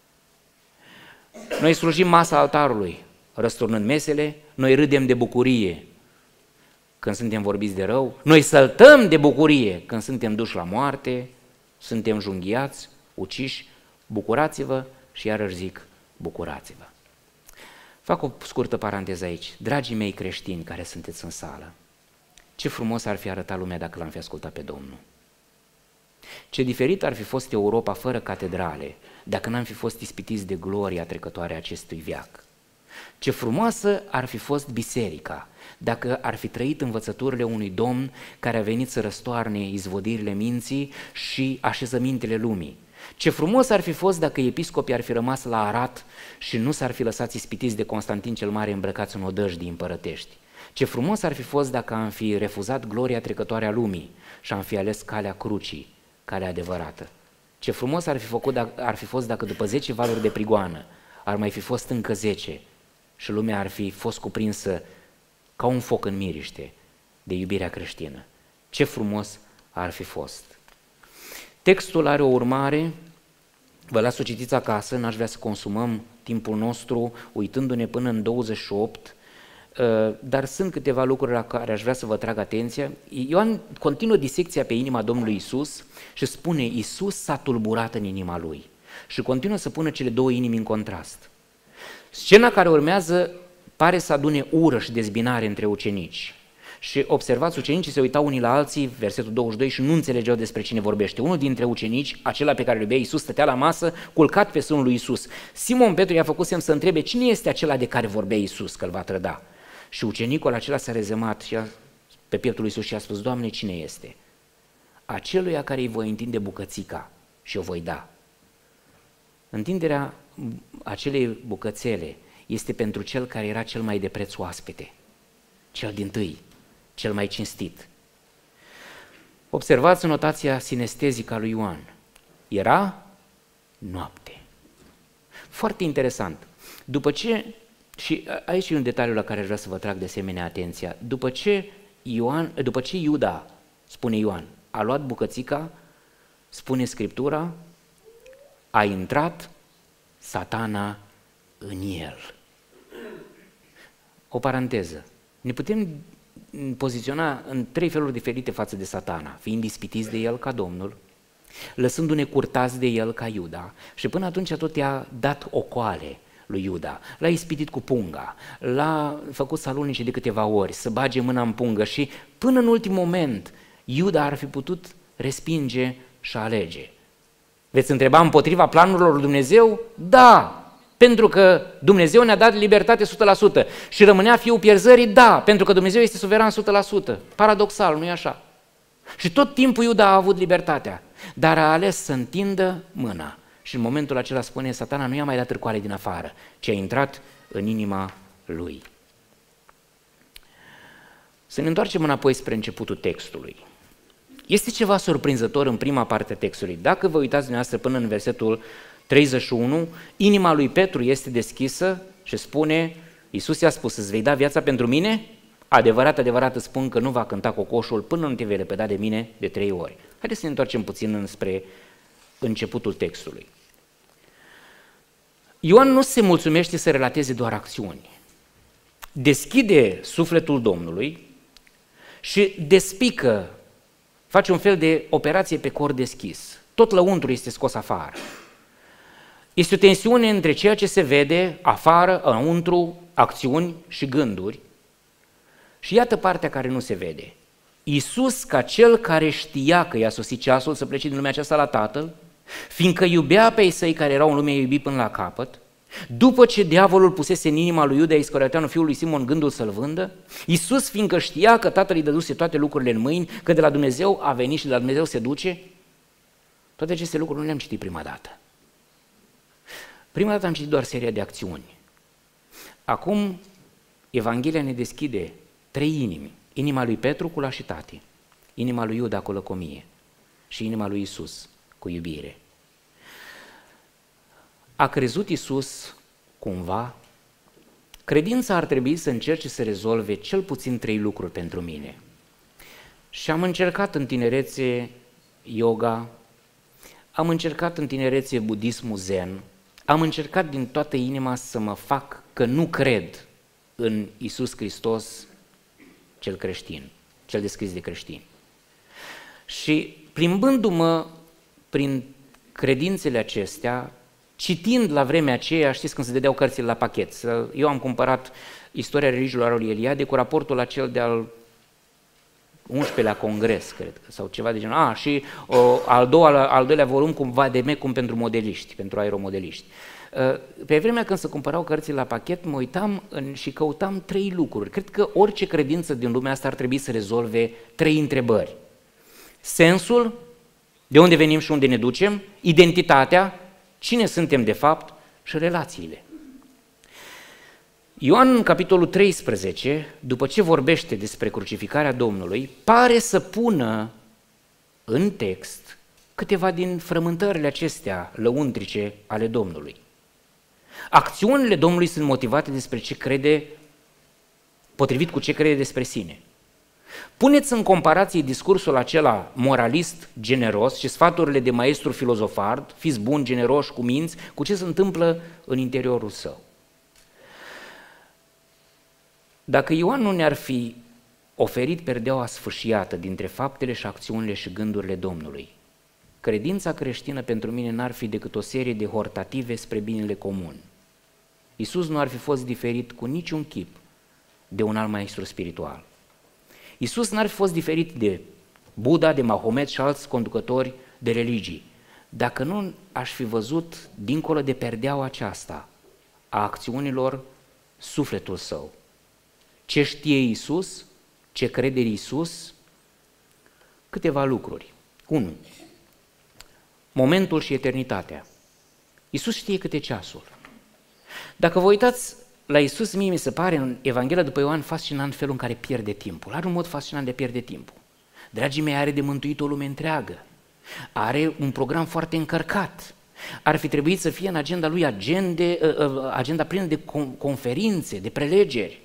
Noi slujim masa altarului, răsturnând mesele, noi râdem de bucurie când suntem vorbiți de rău, noi săltăm de bucurie când suntem duși la moarte, suntem junghiați, uciși, bucurați-vă și iarăși zic, bucurați-vă. Fac o scurtă paranteză aici. Dragii mei creștini care sunteți în sală, ce frumos ar fi arătat lumea dacă l-am fi ascultat pe Domnul. Ce diferit ar fi fost Europa fără catedrale, dacă n-am fi fost ispitiți de gloria trecătoare a acestui veac. Ce frumoasă ar fi fost biserica, dacă ar fi trăit învățăturile unui Domn care a venit să răstoarne izvodirile minții și așezămintele lumii. Ce frumos ar fi fost dacă episcopii ar fi rămas la Arat și nu s-ar fi lăsat ispitiți de Constantin cel Mare îmbrăcați în odăjdii împărătești. Ce frumos ar fi fost dacă am fi refuzat gloria trecătoare a lumii și am fi ales calea crucii, calea adevărată. Ce frumos ar fi, făcut, ar fi fost dacă după zece valuri de prigoană ar mai fi fost încă zece și lumea ar fi fost cuprinsă ca un foc în miriște de iubirea creștină. Ce frumos ar fi fost! Textul are o urmare, vă las să o citiți acasă, n-aș vrea să consumăm timpul nostru uitându-ne până în douăzeci și opt, dar sunt câteva lucruri la care aș vrea să vă trag atenția. Ioan continuă disecția pe inima Domnului Iisus și spune, Iisus s-a tulburat în inima lui și continuă să pună cele două inimi în contrast. Scena care urmează pare să adune ură și dezbinare între ucenici. Și observați, ucenicii se uitau unii la alții, versetul douăzeci și doi, și nu înțelegeau despre cine vorbește. Unul dintre ucenici, acela pe care îl iubea Iisus, stătea la masă, culcat pe sânul lui Iisus. Simon Petru i-a făcut semn să întrebe, cine este acela de care vorbea Iisus, că îl va trăda? Și ucenicul acela s-a rezemat și a, pe pieptul lui Iisus și a spus, Doamne, cine este? Aceluia care îi voi întinde bucățica și o voi da. Întinderea acelei bucățele este pentru cel care era cel mai de preț oaspete, cel dintâi, cel mai cinstit. Observați notația sinestezică a lui Ioan. Era noapte. Foarte interesant. După ce, și aici e un detaliu la care vreau să vă trag de asemenea atenția, după ce, Ioan, după ce Iuda, spune Ioan, a luat bucățica, spune Scriptura, a intrat Satana în el. O paranteză. Ne putem poziționa în trei feluri diferite față de Satana, fiind ispitiți de el ca Domnul, lăsându-ne curtați de el ca Iuda și până atunci tot i-a dat ocoale lui Iuda, l-a ispitit cu punga, l-a făcut să alunice de câteva ori, să bage mâna în pungă și până în ultim moment Iuda ar fi putut respinge și alege. Veți întreba împotriva planurilor lui Dumnezeu? Da! Pentru că Dumnezeu ne-a dat libertate o sută la sută și rămânea fiul pierzării, da, pentru că Dumnezeu este suveran o sută la sută. Paradoxal, nu-i așa? Și tot timpul Iuda a avut libertatea, dar a ales să întindă mâna. Și în momentul acela spune, Satana nu i-a mai dat târcoale din afară, ci a intrat în inima lui. Să ne întoarcem înapoi spre începutul textului. Este ceva surprinzător în prima parte a textului. Dacă vă uitați dumneavoastră până în versetul treizeci și unu, inima lui Petru este deschisă și spune, Iisus i-a spus, îți vei da viața pentru mine? Adevărat, adevărat îți spun că nu va cânta cocoșul până nu te vei lepăda de mine de trei ori. Haideți să ne întoarcem puțin înspre începutul textului. Ioan nu se mulțumește să relateze doar acțiuni. Deschide sufletul Domnului și despică, face un fel de operație pe cor deschis. Tot lăuntru este scos afară. Este o tensiune între ceea ce se vede afară, înăuntru, acțiuni și gânduri. Și iată partea care nu se vede. Iisus, ca cel care știa că i-a sosit ceasul să plece din lumea aceasta la Tatăl, fiindcă iubea pe ei săi care erau în lume, i-a iubit până la capăt, după ce diavolul pusese în inima lui Iuda Iscarioteanu, fiul lui Simon, gândul să-l vândă, Iisus, fiindcă știa că Tatăl îi dăduse toate lucrurile în mâini, că de la Dumnezeu a venit și de la Dumnezeu se duce, toate aceste lucruri nu le-am citit prima dată. Prima dată am citit doar seria de acțiuni. Acum, Evanghelia ne deschide trei inimi. Inima lui Petru cu lașitate, inima lui Iuda cu lăcomie și inima lui Iisus cu iubire. A crezut Iisus cumva? Credința ar trebui să încerce să rezolve cel puțin trei lucruri pentru mine. Și am încercat în tinerețe yoga, am încercat în tinerețe budismul zen, am încercat din toată inima să mă fac că nu cred în Iisus Hristos cel creștin, cel descris de creștin. Și plimbându-mă prin credințele acestea, citind la vremea aceea, știți când se dădeau cărțile la pachet, eu am cumpărat Istoria religiilor al lui Eliade cu raportul acel de-al unsprezecelea congres, cred, sau ceva de genul. Ah, și o, al, doua, al doilea volum cu vademecum pentru modeliști, pentru aeromodeliști. Pe vremea când se cumpărau cărțile la pachet, mă uitam în, și căutam trei lucruri. Cred că orice credință din lumea asta ar trebui să rezolve trei întrebări. Sensul, de unde venim și unde ne ducem, identitatea, cine suntem de fapt și relațiile. Ioan, în capitolul treisprezece, după ce vorbește despre crucificarea Domnului, pare să pună în text câteva din frământările acestea lăuntrice ale Domnului. Acțiunile Domnului sunt motivate despre ce crede, potrivit cu ce crede despre sine. Puneți în comparație discursul acela moralist, generos și sfaturile de maestru filozofard, fiți buni, generoși, cuminți, cu ce se întâmplă în interiorul său. Dacă Ioan nu ne-ar fi oferit perdeaua sfâșiată dintre faptele și acțiunile și gândurile Domnului, credința creștină pentru mine n-ar fi decât o serie de hortative spre binele comun. Iisus nu ar fi fost diferit cu niciun chip de un alt maestru spiritual. Iisus n-ar fi fost diferit de Buddha, de Mahomet și alți conducători de religii, dacă nu aș fi văzut, dincolo de perdeaua aceasta a acțiunilor, sufletul său. Ce știe Iisus, ce crede Iisus, câteva lucruri. unu. Momentul și eternitatea. Iisus știe cât e ceasul. Dacă vă uitați la Iisus, mie mi se pare în Evanghelia după Ioan fascinant felul în care pierde timpul. Are un mod fascinant de pierde timpul. Dragii mei, are de mântuit o lume întreagă. Are un program foarte încărcat. Ar fi trebuit să fie în agenda lui agende, agenda plină de conferințe, de prelegeri.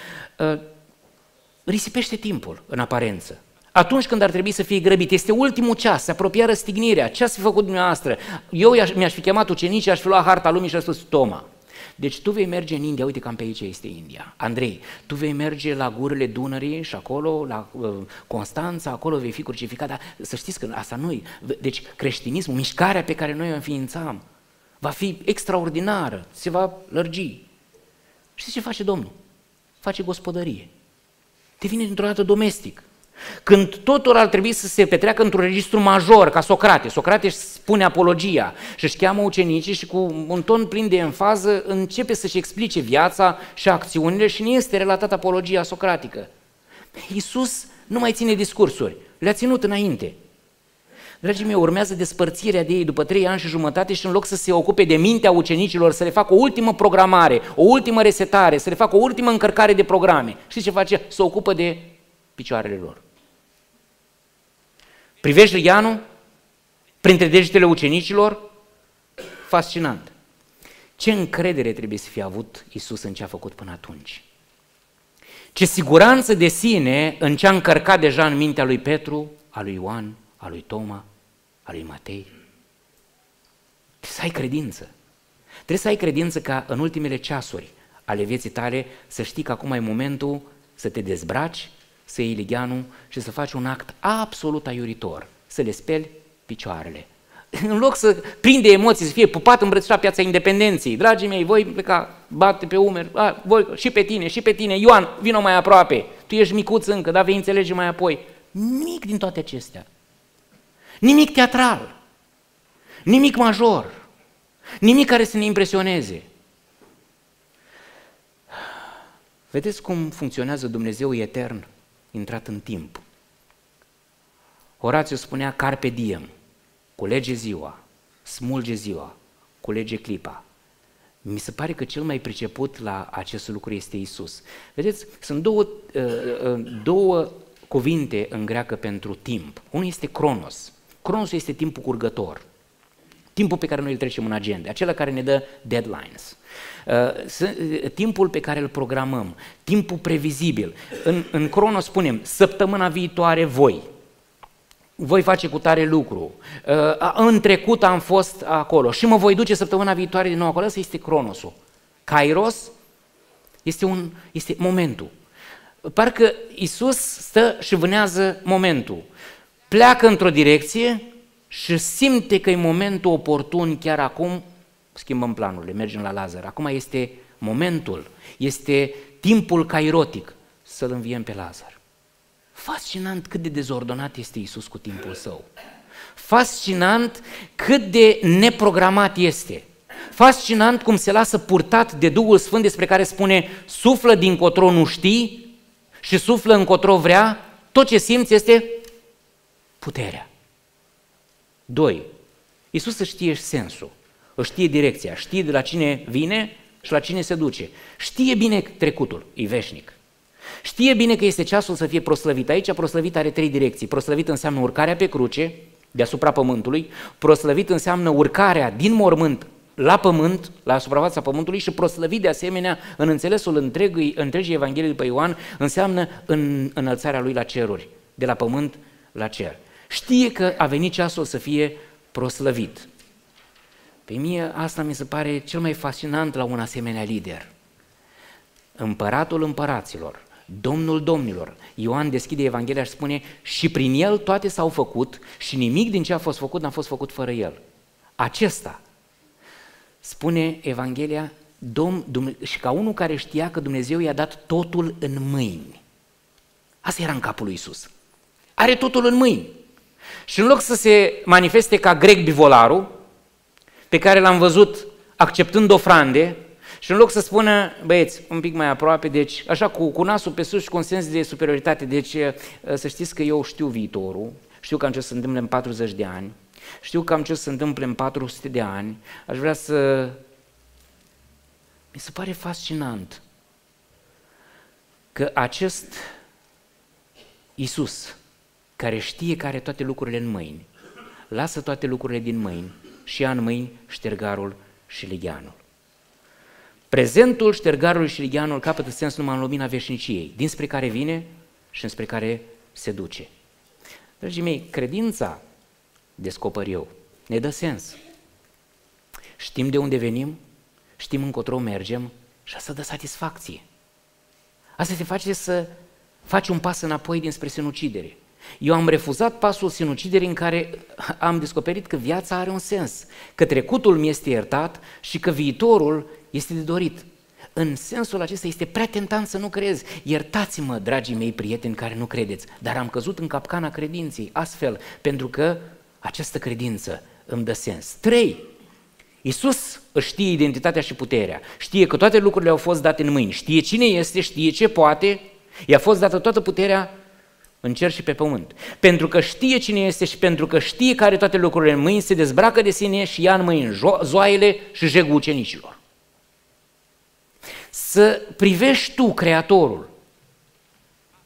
Risipește timpul în aparență. Atunci când ar trebui să fie grăbit, este ultimul ceas, se apropia răstignirea. Ce ați fi făcut dumneavoastră? Eu mi-aș fi chemat ucenicii, aș fi luat harta lumii și aș fi spus Toma. Deci tu vei merge în India, uite cam pe aici este India. Andrei, tu vei merge la gurile Dunării și acolo, la uh, Constanța, acolo vei fi crucificat, dar să știți că asta nu-i. Deci creștinismul, mișcarea pe care noi o înființam, va fi extraordinară, se va lărgi. Știți ce face Domnul? Face gospodărie. Devine dintr-o dată domestic. Când totul ar trebui să se petreacă într-un registru major, ca Socrate, Socrate își spune apologia și își cheamă ucenicii și cu un ton plin de enfază începe să-și explice viața și acțiunile și nu este relatată apologia socratică. Iisus nu mai ține discursuri, le-a ținut înainte. Dragii mei, urmează despărțirea de ei după trei ani și jumătate și în loc să se ocupe de mintea ucenicilor, să le facă o ultimă programare, o ultimă resetare, să le facă o ultimă încărcare de programe, știți ce face? Se ocupă de picioarele lor. Privești legheanul printre degetele ucenicilor? Fascinant. Ce încredere trebuie să fie avut Iisus în ce a făcut până atunci? Ce siguranță de sine în ce a încărcat deja în mintea lui Petru, a lui Ioan, a lui Toma, a lui Matei. Trebuie să ai credință. Trebuie să ai credință ca în ultimele ceasuri ale vieții tale să știi că acum e momentul să te dezbraci, să iei ligheanul și să faci un act absolut aiuritor, să le speli picioarele. În loc să prinde emoții, să fie pupat îmbrățișat Piața Independenței, dragii mei, voi pleca, bate pe umeri, a, voi, și pe tine, și pe tine, Ioan, vino mai aproape, tu ești micuț încă, dar vei înțelege mai apoi. Nimic din toate acestea. Nimic teatral, nimic major, nimic care să ne impresioneze. Vedeți cum funcționează Dumnezeu etern, intrat în timp. Horațiu spunea carpe diem, culege ziua, smulge ziua, culege clipa. Mi se pare că cel mai priceput la acest lucru este Iisus. Vedeți, sunt două, două cuvinte în greacă pentru timp. Unul este cronos. Cronos este timpul curgător, timpul pe care noi îl trecem în agenda, acela care ne dă deadlines. Timpul pe care îl programăm, timpul previzibil. În, în cronos spunem, săptămâna viitoare voi, voi face cu tare lucru, în trecut am fost acolo și mă voi duce săptămâna viitoare din nou acolo. Ăsta este cronosul. Kairos este, un, este momentul. Parcă Iisus stă și vânează momentul. Pleacă într-o direcție și simte că e momentul oportun chiar acum, schimbăm planurile, mergem la Lazar. Acum este momentul, este timpul kairotic să-l înviem pe Lazar. Fascinant cât de dezordonat este Iisus cu timpul său. Fascinant cât de neprogramat este. Fascinant cum se lasă purtat de Duhul Sfânt, despre care spune suflă dincotro nu știi și suflă încotro vrea, tot ce simți este puterea. Doi, Iisus își știe sensul, își știe direcția, știe de la cine vine și la cine se duce. Știe bine trecutul, e veșnic. Știe bine că este ceasul să fie proslăvit. Aici proslăvit are trei direcții. Proslăvit înseamnă urcarea pe cruce, deasupra pământului, proslăvit înseamnă urcarea din mormânt la pământ, la suprafața pământului, și proslăvit de asemenea, în înțelesul întregii, întregii Evangheliei după Ioan, înseamnă în înălțarea lui la ceruri, de la pământ la cer. Știe că a venit ceasul să fie proslăvit. Pe mie asta mi se pare cel mai fascinant la un asemenea lider. Împăratul împăraților, Domnul domnilor. Ioan deschide Evanghelia și spune și prin el toate s-au făcut și nimic din ce a fost făcut n-a fost făcut fără el. Acesta, spune Evanghelia, Domn, Dumne, și ca unul care știa că Dumnezeu i-a dat totul în mâini. Asta era în capul lui Iisus. Are totul în mâini. Și în loc să se manifeste ca Greg Bivolaru, pe care l-am văzut acceptând ofrande, și în loc să spună, băieți, un pic mai aproape, deci așa cu, cu nasul pe sus și cu un sens de superioritate, deci să știți că eu știu viitorul, știu cam ce se întâmplă în patruzeci de ani, știu cam ce se întâmplă în patru sute de ani, aș vrea să... Mi se pare fascinant că acest Iisus, care știe că are toate lucrurile în mâini, lasă toate lucrurile din mâini și ia în mâini ștergarul și ligheanul. Prezentul ștergarului și ligheanul capătă sens numai în lumina veșniciei, dinspre care vine și înspre care se duce. Dragii mei, credința, descoper eu, ne dă sens. Știm de unde venim, știm încotro mergem și asta dă satisfacție. Asta te face să faci un pas înapoi dinspre sinucidere. Eu am refuzat pasul sinuciderii în care am descoperit că viața are un sens, că trecutul mi este iertat și că viitorul este de dorit. În sensul acesta este prea tentant să nu crezi. Iertați-mă, dragii mei prieteni care nu credeți, dar am căzut în capcana credinței, astfel, pentru că această credință îmi dă sens. Trei, Iisus își știe identitatea și puterea, știe că toate lucrurile au fost date în mâini, știe cine este, știe ce poate, i-a fost dată toată puterea în cer și pe pământ. Pentru că știe cine este și pentru că știe că are toate lucrurile în mâini, se dezbracă de sine și ia în mâini zoaiele și jegul ucenicilor. Să privești tu Creatorul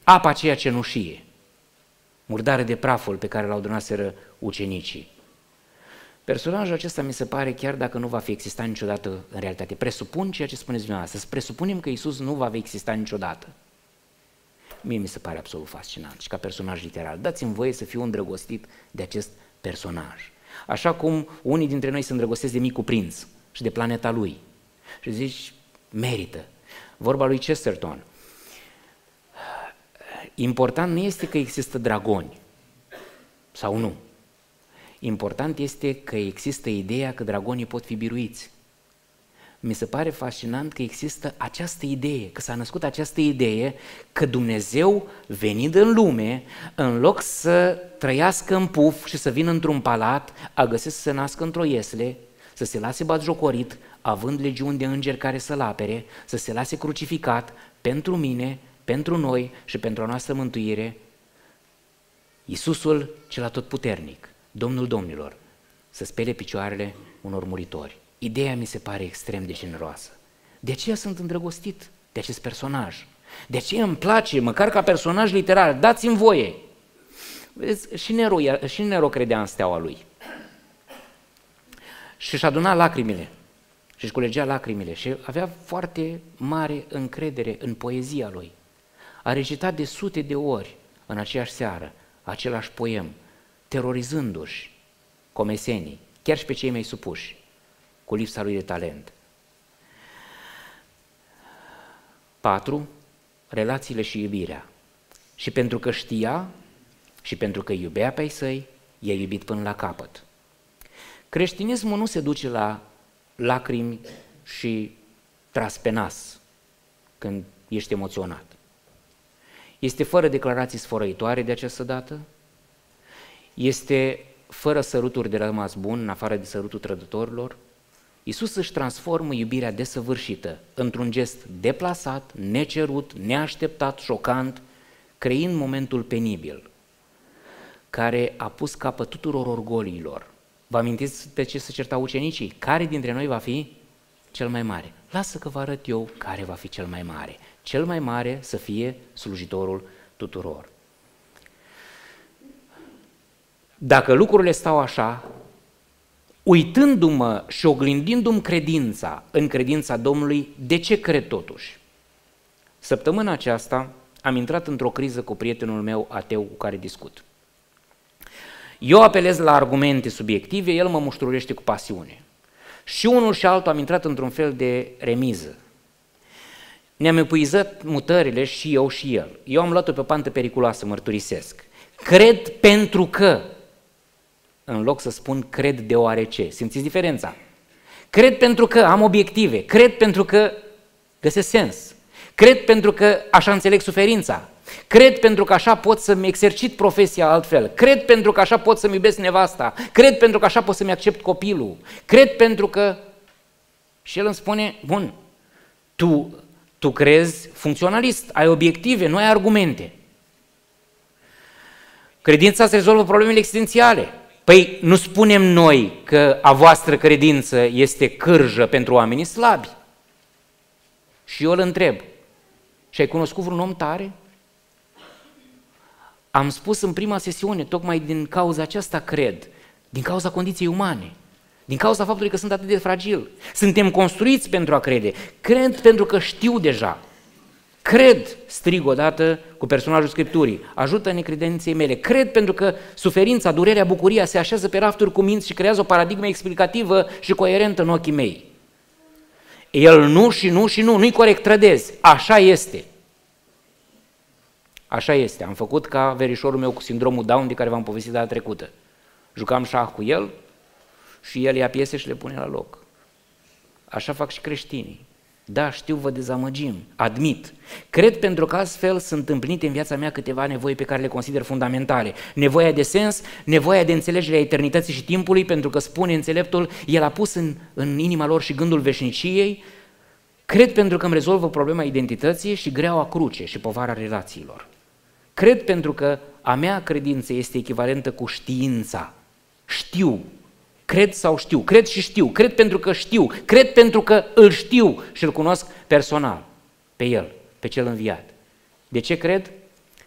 apa aceea cenușie, murdare de praful pe care l-au adunat ucenicii. Personajul acesta mi se pare, chiar dacă nu va fi existat niciodată în realitate, presupun ceea ce spuneți dumneavoastră, să presupunem că Iisus nu va exista niciodată. Mie mi se pare absolut fascinant și ca personaj literar. Dați-mi voie să fiu îndrăgostit de acest personaj. Așa cum unii dintre noi se îndrăgostesc de Micul Prinț și de planeta lui. Și zici, merită. Vorba lui Chesterton. Important nu este că există dragoni sau nu. Important este că există ideea că dragonii pot fi biruiți. Mi se pare fascinant că există această idee, că s-a născut această idee că Dumnezeu, venind în lume, în loc să trăiască în puf și să vină într-un palat, a găsit să se nască într-o iesle, să se lase batjocorit, având legiuni de îngeri care să-l apere, să se lase crucificat pentru mine, pentru noi și pentru a noastră mântuire. Iisusul cel atotputernic, Domnul Domnilor, să spele picioarele unor muritori. Ideea mi se pare extrem de generoasă. De aceea sunt îndrăgostit de acest personaj. De aceea îmi place, măcar ca personaj literar, dați-mi voie. Vedeți, și Nero, și Nero credea în steaua lui. Și își aduna lacrimile și își culegea lacrimile și avea foarte mare încredere în poezia lui. A recitat de sute de ori în aceeași seară același poem, terorizându-și comesenii, chiar și pe cei mai supuși, cu lipsa lui de talent. Patru, relațiile și iubirea. Și pentru că știa și pentru că iubea pe ai săi, i-a iubit până la capăt. Creștinismul nu se duce la lacrimi și tras pe nas când ești emoționat. Este fără declarații sfărăitoare de această dată, este fără săruturi de rămas bun, în afară de sărutul trădătorilor. Iisus își transformă iubirea desăvârșită într-un gest deplasat, necerut, neașteptat, șocant, creând momentul penibil, care a pus capăt tuturor orgoliilor. Vă amintiți pe ce se certau ucenicii? Care dintre noi va fi cel mai mare? Lasă că vă arăt eu care va fi cel mai mare. Cel mai mare să fie slujitorul tuturor. Dacă lucrurile stau așa, uitându-mă și oglindindu-mi credința în credința Domnului, de ce cred totuși? Săptămâna aceasta am intrat într-o criză cu prietenul meu ateu cu care discut. Eu apelez la argumente subiective, el mă mușturuiește cu pasiune. Și unul și altul am intrat într-un fel de remiză. Ne-am epuizat mutările și eu și el. Eu am luat-o pe o pantă periculoasă, mărturisesc. Cred pentru că, în loc să spun cred deoarece. Simțiți diferența? Cred pentru că am obiective, cred pentru că găsesc sens, cred pentru că așa înțeleg suferința, cred pentru că așa pot să-mi exercit profesia altfel, cred pentru că așa pot să-mi iubesc nevasta, cred pentru că așa pot să-mi accept copilul, cred pentru că... Și el îmi spune, bun, tu, tu crezi funcționalist, ai obiective, nu ai argumente. Credința îți rezolvă problemele existențiale. Păi nu spunem noi că a voastră credință este cârjă pentru oamenii slabi? Și eu îl întreb, și ai cunoscut vreun om tare? Am spus în prima sesiune, tocmai din cauza aceasta cred, din cauza condiției umane, din cauza faptului că sunt atât de fragil. Suntem construiți pentru a crede, cred pentru că știu deja. Cred, strig odată cu personajul Scripturii, ajută-ne credinței mele. Cred pentru că suferința, durerea, bucuria se așează pe rafturi cu minți și creează o paradigmă explicativă și coerentă în ochii mei. El nu și nu și nu, nu-i corect, trădezi. Așa este. Așa este. Am făcut ca verișorul meu cu sindromul Down de care v-am povestit data trecută. Jucam șah cu el și el ia piese și le pune la loc. Așa fac și creștinii. Da, știu, vă dezamăgim, admit. Cred pentru că astfel sunt împlinite în viața mea câteva nevoi pe care le consider fundamentale. Nevoia de sens, nevoia de înțelegere a eternității și timpului, pentru că spune înțeleptul, el a pus în, în inima lor și gândul veșniciei. Cred pentru că îmi rezolvă problema identității și greaua cruce și povara relațiilor. Cred pentru că a mea credință este echivalentă cu știința. Știu. Cred sau știu, cred și știu, cred pentru că știu, cred pentru că îl știu și îl cunosc personal, pe el, pe cel înviat. De ce cred?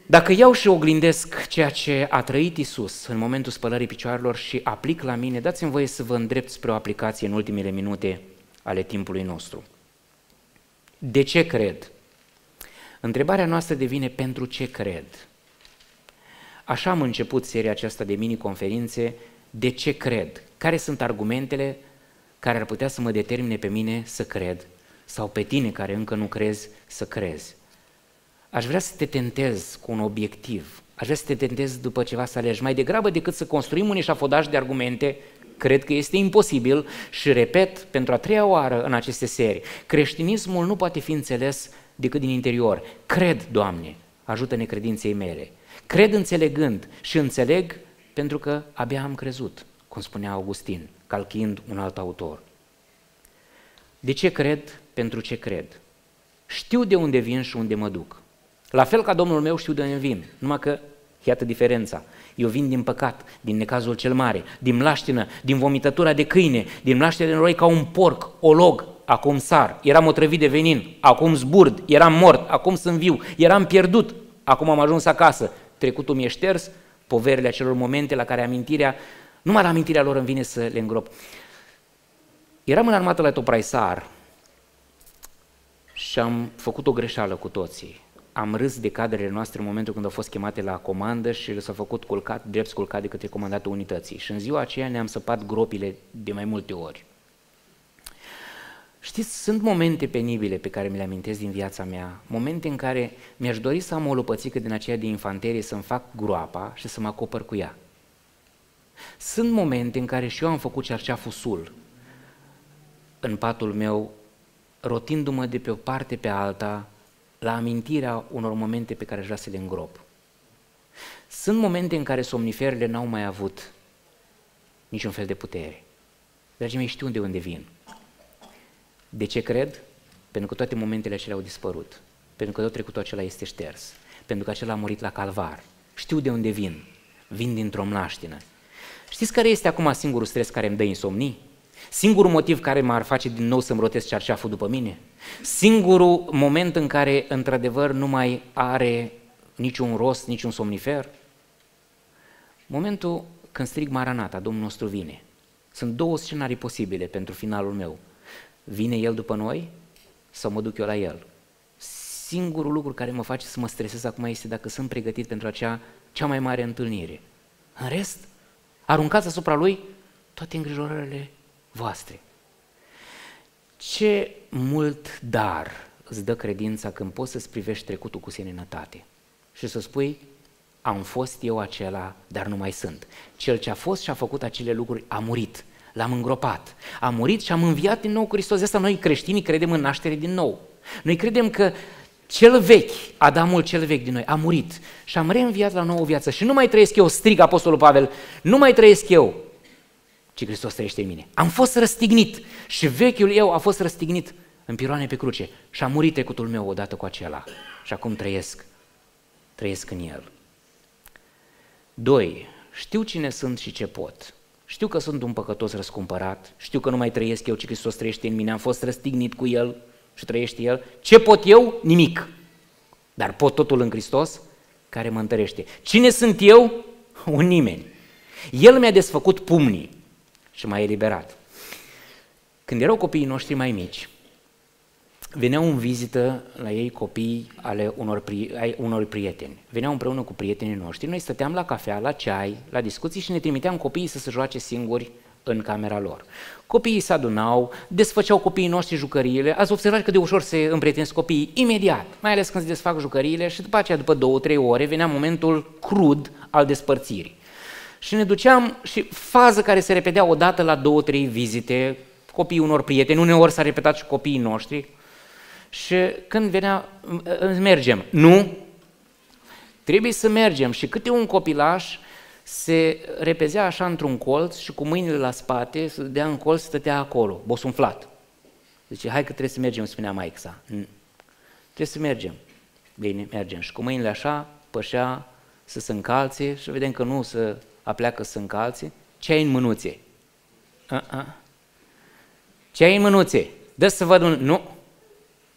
Dacă iau și oglindesc ceea ce a trăit Iisus în momentul spălării picioarelor și aplic la mine, dați-mi voie să vă îndrept spre o aplicație în ultimele minute ale timpului nostru. De ce cred? Întrebarea noastră devine pentru ce cred? Așa am început seria aceasta de mini-conferințe, de ce cred? Care sunt argumentele care ar putea să mă determine pe mine să cred sau pe tine care încă nu crezi să crezi? Aș vrea să te tentez cu un obiectiv, aș vrea să te tentez după ceva să alegi. Mai degrabă decât să construim un eșafodaj de argumente, cred că este imposibil și repet pentru a treia oară în aceste serii, creștinismul nu poate fi înțeles decât din interior. Cred, Doamne, ajută-ne credinței mele. Cred înțelegând și înțeleg pentru că abia am crezut, cum spunea Augustin, calchind un alt autor. De ce cred? Pentru ce cred? Știu de unde vin și unde mă duc. La fel ca Domnul meu știu de unde vin, numai că, iată diferența, eu vin din păcat, din necazul cel mare, din mlaștină, din vomitătura de câine, din mlaștină de noroi ca un porc, olog, acum sar, eram otrăvit de venin, acum zburd, eram mort, acum sunt viu, eram pierdut, acum am ajuns acasă, trecutul mi-e șters, poverile acelor momente la care amintirea, numai la amintirea lor îmi vine să le îngrop. Eram în armată la Topraisar și am făcut o greșeală cu toții. Am râs de cadrele noastre în momentul când au fost chemate la comandă și s-a făcut culcat, drept culcat de către comandatul unității. Și în ziua aceea ne-am săpat gropile de mai multe ori. Știți, sunt momente penibile pe care mi le amintesc din viața mea, momente în care mi-aș dori să am o lopățică din aceea de infanterie, să-mi fac groapa și să mă acopăr cu ea. Sunt momente în care și eu am făcut cerceaful sul în patul meu, rotindu-mă de pe o parte pe alta, la amintirea unor momente pe care aș vrea să le îngrop. Sunt momente în care somniferele n-au mai avut niciun fel de putere. Dragii mei, știu de unde vin. De ce cred? Pentru că toate momentele acelea au dispărut. Pentru că tot trecutul acela este șters. Pentru că acela a murit la calvar. Știu de unde vin. Vin dintr-o mlaștină. Știți care este acum singurul stres care îmi dă insomnii? Singurul motiv care m-ar face din nou să-mi rotesc cerceaful după mine? Singurul moment în care, într-adevăr, nu mai are niciun rost, niciun somnifer? Momentul când strig Maranata, Domnul nostru vine. Sunt două scenarii posibile pentru finalul meu. Vine El după noi sau mă duc eu la El? Singurul lucru care mă face să mă stresez acum este dacă sunt pregătit pentru acea cea mai mare întâlnire. În rest, aruncați asupra Lui toate îngrijorările voastre. Ce mult dar îți dă credința când poți să-ți privești trecutul cu seninătate și să spui, am fost eu acela, dar nu mai sunt. Cel ce a fost și a făcut acele lucruri a murit, l-am îngropat, a murit și am înviat din nou cu Hristos. De asta noi creștinii credem în naștere din nou. Noi credem că cel vechi, Adamul cel vechi din noi, a murit și am reînviat la nouă viață și nu mai trăiesc eu, strig Apostolul Pavel, nu mai trăiesc eu, ci Hristos trăiește în mine. Am fost răstignit și vechiul eu a fost răstignit în piroane pe cruce și a murit trecutul meu odată cu acela și acum trăiesc, trăiesc în el. Doi, știu cine sunt și ce pot. Știu că sunt un păcătos răscumpărat, știu că nu mai trăiesc eu, ci Hristos trăiește în mine, am fost răstignit cu El și trăiește El. Ce pot eu? Nimic. Dar pot totul în Hristos care mă întărește. Cine sunt eu? Un nimeni. El mi-a desfăcut pumnii și m-a eliberat. Când erau copiii noștri mai mici, veneau în vizită la ei copii ale unor, ai unor prieteni. Veneau împreună cu prietenii noștri, noi stăteam la cafea, la ceai, la discuții și ne trimiteam copiii să se joace singuri în camera lor. Copiii se adunau, desfăceau copiii noștri jucăriile, ați observat cât de ușor se împrietenesc copiii imediat, mai ales când se desfac jucăriile și după aceea, după două, trei ore, venea momentul crud al despărțirii. Și ne duceam și fază care se repetea odată la două, trei vizite, copiii unor prieteni, uneori s-a repetat și copiii noștri. Și când venea, mergem, nu, trebuie să mergem și câte un copilaș se repezea așa într-un colț și cu mâinile la spate, se dea în colț, stătea acolo, bosunflat. Zice, hai că trebuie să mergem, spunea maică-sa. Trebuie să mergem. Bine, mergem. Și cu mâinile așa, pășea să se încalțe și vedem că nu se apleacă să se încalțe. Ce ai în mânuțe? Uh-uh. Ce ai în mânuțe? Dă să văd un... Nu.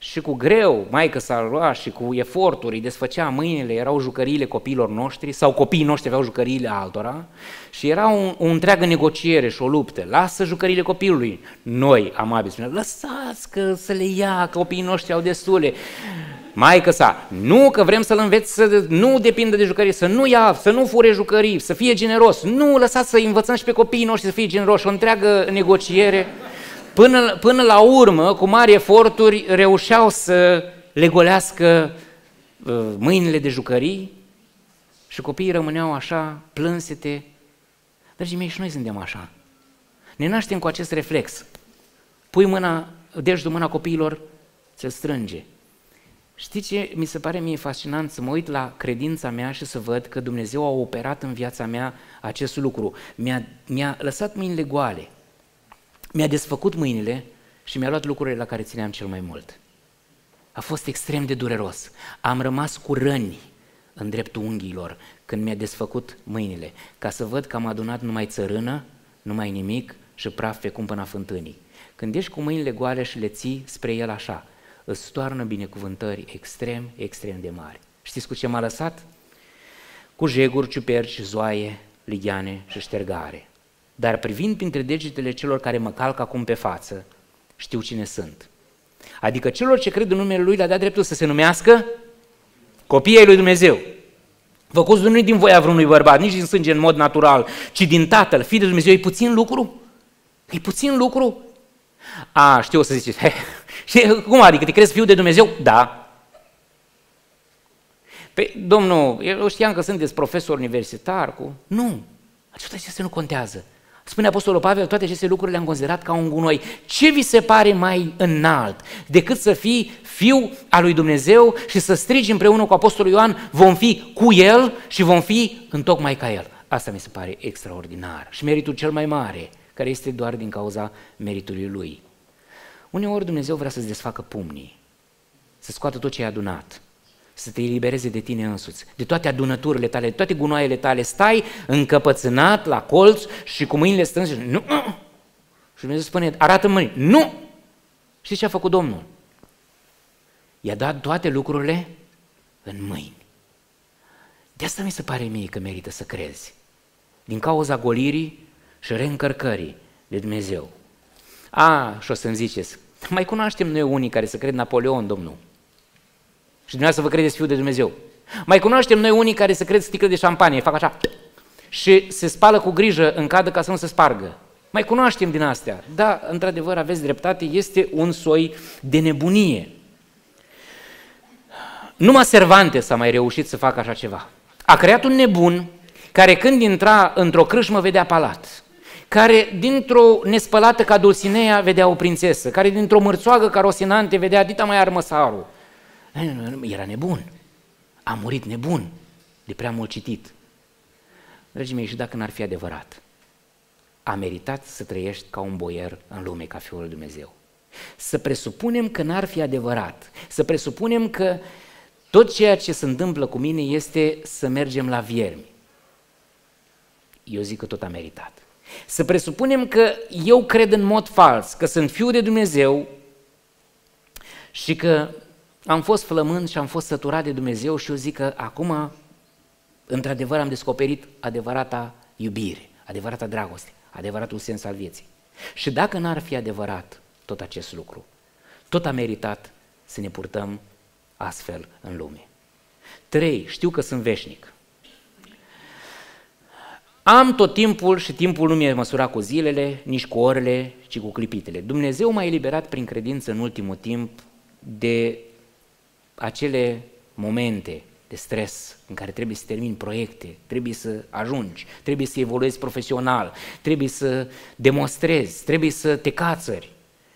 și cu greu, maică s-a luat și cu eforturi îi desfăcea mâinile, erau jucăriile copiilor noștri sau copiii noștri aveau jucăriile altora și era o, o întreagă negociere și o luptă. Lasă jucăriile copilului. Noi, amabili, spuneam, lăsați că să le ia, că copiii noștri au destule. Maică sa, nu că vrem să-l înveți să nu depindă de jucării, să nu ia, să nu fure jucării, să fie generos. Nu, lăsați să învățăm și pe copiii noștri să fie generoși. O întreagă negociere. Până, până la urmă, cu mari eforturi, reușeau să le golească uh, mâinile de jucării și copiii rămâneau așa, plânsete. Dragii mei, și noi suntem așa. Ne naștem cu acest reflex. Pui mâna, degetul mâna copiilor, se strânge. Știți ce mi se pare mie fascinant? Să mă uit la credința mea și să văd că Dumnezeu a operat în viața mea acest lucru. Mi-a, mi-a lăsat mâinile goale. Mi-a desfăcut mâinile și mi-a luat lucrurile la care țineam cel mai mult. A fost extrem de dureros. Am rămas cu răni în dreptul unghiilor când mi-a desfăcut mâinile, ca să văd că am adunat numai țărână, numai nimic și praf fecund până fântânii. Când ești cu mâinile goale și le ții spre El așa, îți toarnă binecuvântări extrem, extrem de mari. Știți cu ce m-a lăsat? Cu jeguri, ciuperci, zoaie, ligheane și ștergare. Dar privind printre degetele celor care mă calcă acum pe față, știu cine sunt. Adică celor ce cred în numele Lui le-a dat dreptul să se numească copiii ai Lui Dumnezeu. Făcuți nu din voia vreunui bărbat, nici din sânge în mod natural, ci din Tatăl, Fiul de Dumnezeu. E puțin lucru? E puțin lucru? A, știu, o să ziceți, he, și cum adică, te crezi Fiul de Dumnezeu? Da. Păi, domnul, eu știam că sunteți profesor universitar cu... Nu, toate acestea nu contează. Spune Apostolul Pavel, toate aceste lucruri le-am considerat ca un gunoi. Ce vi se pare mai înalt decât să fii fiu al lui Dumnezeu și să strigi împreună cu Apostolul Ioan, vom fi cu El și vom fi întocmai ca El. Asta mi se pare extraordinar și meritul cel mai mare, care este doar din cauza meritului Lui. Uneori Dumnezeu vrea să-ți desfacă pumnii, să scoată tot ce ai adunat, să te elibereze de tine însuți, de toate adunăturile tale, de toate gunoaiele tale, stai încăpățânat la colț și cu mâinile strânse, nu! Și Dumnezeu spune, arată mâini, nu! Știți ce a făcut Domnul? I-a dat toate lucrurile în mâini. De asta mi se pare mie că merită să crezi, din cauza golirii și reîncărcării de Dumnezeu. A, și o să-mi ziceți, mai cunoaștem noi unii care să cred Napoleon, Domnul. Și dumneavoastră vă credeți Fiul de Dumnezeu. Mai cunoaștem noi unii care se cred sticle de șampanie, fac așa și se spală cu grijă în cadă ca să nu se spargă. Mai cunoaștem din astea. Da, într-adevăr aveți dreptate, este un soi de nebunie. Numai Cervantes a mai reușit să facă așa ceva. A creat un nebun care când intra într-o crâșmă vedea palat, care dintr-o nespălată ca Dulcinea vedea o prințesă, care dintr-o mărțoagă ca Rosinante vedea dita mai armăsarul. Era nebun, a murit nebun, de prea mult citit. Dragii mei, și dacă n-ar fi adevărat, a meritat să trăiești ca un boier în lume, ca Fiul lui Dumnezeu. Să presupunem că n-ar fi adevărat, să presupunem că tot ceea ce se întâmplă cu mine este să mergem la viermi. Eu zic că tot a meritat. Să presupunem că eu cred în mod fals, că sunt Fiul de Dumnezeu și că am fost flămând și am fost săturat de Dumnezeu și eu zic că acum, într-adevăr, am descoperit adevărata iubire, adevărata dragoste, adevăratul sens al vieții. Și dacă n-ar fi adevărat tot acest lucru, tot a meritat să ne purtăm astfel în lume. Trei, știu că sunt veșnic. Am tot timpul și timpul nu mi-e măsurat cu zilele, nici cu orele, ci cu clipitele. Dumnezeu m-a eliberat prin credință în ultimul timp de acele momente de stres în care trebuie să termini proiecte, trebuie să ajungi, trebuie să evoluezi profesional, trebuie să demonstrezi, trebuie să te cațări.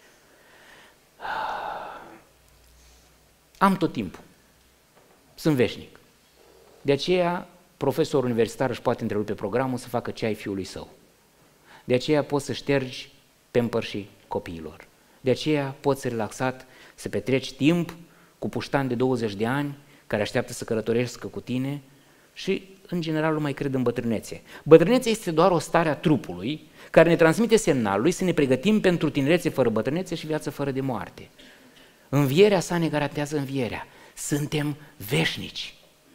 Am tot timpul. Sunt veșnic. De aceea, profesorul universitar își poate întrerupe programul să facă ceai fiului său. De aceea poți să ștergi pampers-ii copiilor. De aceea poți să relaxat să petreci timp cu puștani de douăzeci de ani care așteaptă să călătorească cu tine și, în general, nu mai cred în bătrânețe. Bătrânețea este doar o stare a trupului care ne transmite semnalul să ne pregătim pentru tinerețe fără bătrânețe și viață fără de moarte. Învierea sa ne garantează învierea. Suntem veșnici.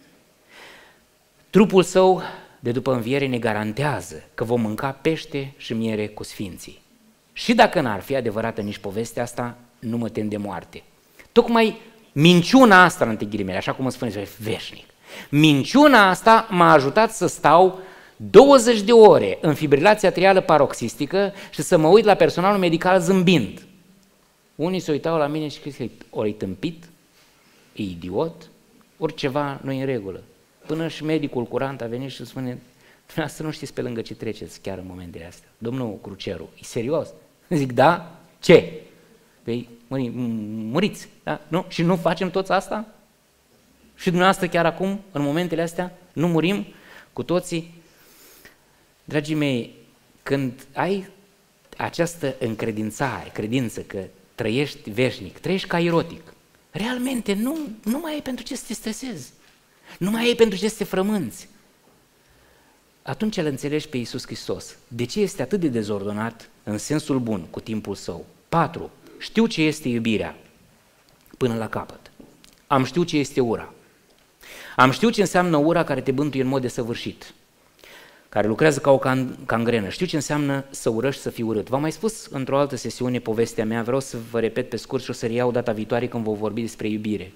Trupul său de după înviere ne garantează că vom mânca pește și miere cu sfinții. Și dacă n-ar fi adevărată nici povestea asta, nu mă tem de moarte. Tocmai minciuna asta, între ghilimele, așa cum îmi spuneți, veșnic. Minciuna asta m-a ajutat să stau douăzeci de ore în fibrilație atrială paroxistică și să mă uit la personalul medical zâmbind. Unii se uitau la mine și cred că ori tâmpit, e idiot, ori ceva nu e în regulă. Până și medicul curant a venit și îmi spune, dumneavoastră nu știți pe lângă ce treceți chiar în momentele astea. Domnul Cruceru, e serios? Zic, da? Ce? Păi, muri, muriți, da? Nu? Și nu facem toți asta? Și dumneavoastră chiar acum, în momentele astea, nu murim cu toții? Dragii mei, când ai această încredințare, credință că trăiești veșnic, trăiești ca erotic, realmente nu, nu mai ai pentru ce să te stresezi, nu mai ai pentru ce să te frămânți. Atunci îl înțelegi pe Iisus Hristos. De ce este atât de dezordonat în sensul bun cu timpul său? patru. Știu ce este iubirea până la capăt. Am știut ce este ura. Am știut ce înseamnă ura care te bântuie în mod desăvârșit, care lucrează ca o cangrenă. Știu ce înseamnă să urăști, să fii urât. V-am mai spus într-o altă sesiune povestea mea, vreau să vă repet pe scurt și o să reiau data viitoare când vom vorbi despre iubire.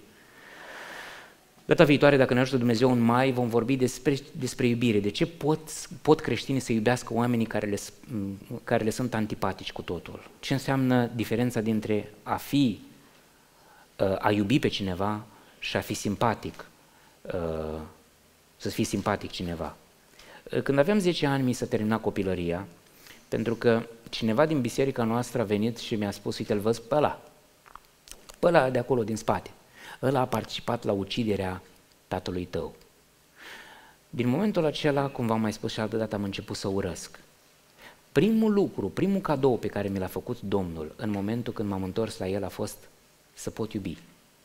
Data viitoare, dacă ne ajută Dumnezeu în mai, vom vorbi despre, despre iubire. De ce pot, pot creștinii să iubească oamenii care le, care le sunt antipatici cu totul? Ce înseamnă diferența dintre a fi, a iubi pe cineva și a fi simpatic, să fii simpatic cineva? Când aveam zece ani, mi s-a terminat copilăria, pentru că cineva din biserica noastră a venit și mi-a spus, uite, îl văz pe ăla, pe ăla de acolo din spate. Ăla a participat la uciderea tatălui tău. Din momentul acela, cum v-am mai spus și altă dată, am început să urăsc. Primul lucru, primul cadou pe care mi l-a făcut Domnul în momentul când m-am întors la El a fost să pot iubi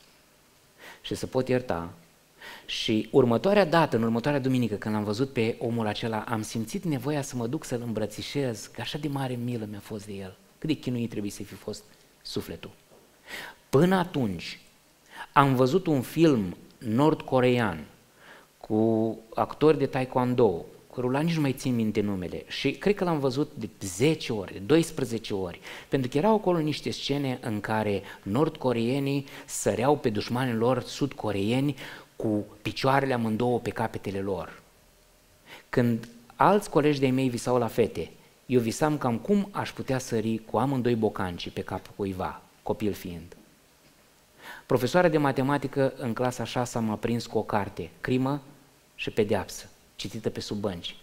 și să pot ierta. Și următoarea dată, în următoarea duminică, când am văzut pe omul acela, am simțit nevoia să mă duc să-l îmbrățișez, că așa de mare milă mi-a fost de el, cât de chinuit trebuie să fi fost sufletul. Până atunci, am văzut un film nord-coreean cu actori de taekwondo, cărora nici nu mai țin minte numele, și cred că l-am văzut de zece ori, de doisprezece ori, pentru că erau acolo niște scene în care nord-coreenii săreau pe dușmanii lor sud-coreeni cu picioarele amândouă pe capetele lor. Când alți colegi de-ai mei visau la fete, eu visam cam cum aș putea sări cu amândoi bocancii pe capul cuiva, copil fiind. Profesoara de matematică în clasa a șasea m-a prins cu o carte, Crimă și pedeapsă, citită pe sub bănci.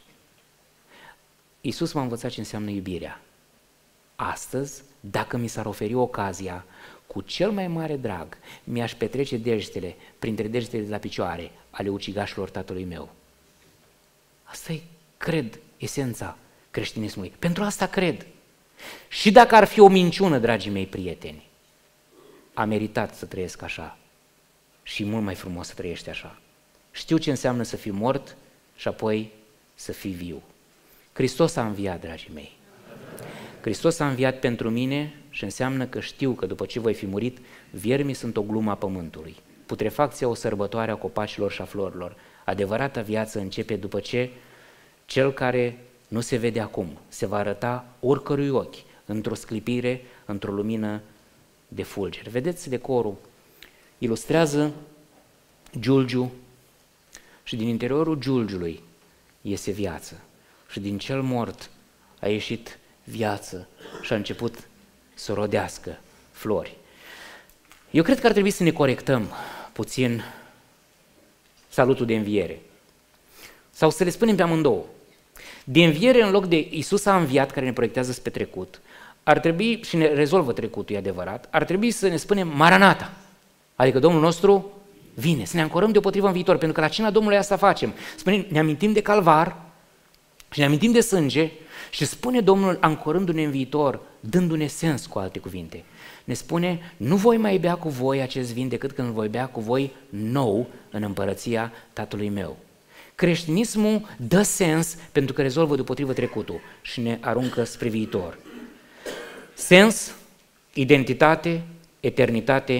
Iisus m-a învățat ce înseamnă iubirea. Astăzi, dacă mi s-ar oferi ocazia, cu cel mai mare drag, mi-aș petrece degetele printre degetele de la picioare ale ucigașilor tatălui meu. Asta e, cred, esența creștinismului. Pentru asta cred. Și dacă ar fi o minciună, dragii mei prieteni, a meritat să trăiesc așa și mult mai frumos să trăiești așa. Știu ce înseamnă să fii mort și apoi să fii viu. Hristos a înviat, dragii mei. Hristos a înviat pentru mine și înseamnă că știu că după ce voi fi murit, viermii sunt o glumă a pământului, putrefacția o sărbătoare a copacilor și a florilor. Adevărata viață începe după ce cel care nu se vede acum se va arăta oricărui ochi, într-o sclipire, într-o lumină de fulgeri. Vedeți, decorul ilustrează giulgiu și din interiorul giulgiului iese viață și din cel mort a ieșit viață și a început să rodească flori. Eu cred că ar trebui să ne corectăm puțin salutul de înviere sau să le spunem pe amândouă. De înviere, în loc de Iisus a înviat, care ne proiectează spre trecut, ar trebui, și ne rezolvă trecutul, e adevărat, ar trebui să ne spunem Maranata, adică Domnul nostru vine, să ne ancorăm deopotrivă în viitor, pentru că la cina Domnului asta facem. Spunem, ne amintim de calvar și ne amintim de sânge și spune Domnul, ancorându-ne în viitor, dându-ne sens, cu alte cuvinte. Ne spune, nu voi mai bea cu voi acest vin decât când voi bea cu voi nou în împărăția Tatălui meu. Creștinismul dă sens pentru că rezolvă deopotrivă trecutul și ne aruncă spre viitor. Sens, identitate, eternitate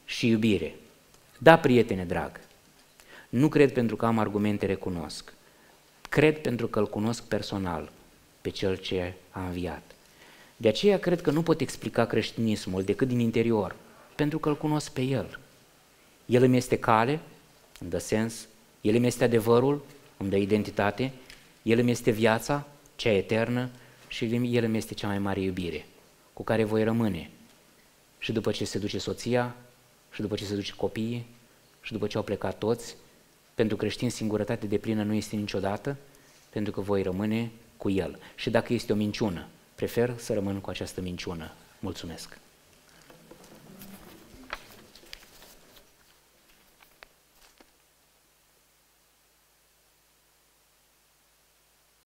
și iubire. Da, prietene drag, nu cred pentru că am argumente, recunosc. Cred pentru că îl cunosc personal pe Cel ce a înviat. De aceea cred că nu pot explica creștinismul decât din interior, pentru că îl cunosc pe El. El îmi este cale, îmi dă sens, El îmi este adevărul, îmi dă identitate, El îmi este viața, cea eternă, și El îmi este cea mai mare iubire, cu care voi rămâne și după ce se duce soția, și după ce se duce copiii, și după ce au plecat toți. Pentru creștini singurătate deplină nu este niciodată, pentru că voi rămâne cu El. Și dacă este o minciună, prefer să rămân cu această minciună. Mulțumesc!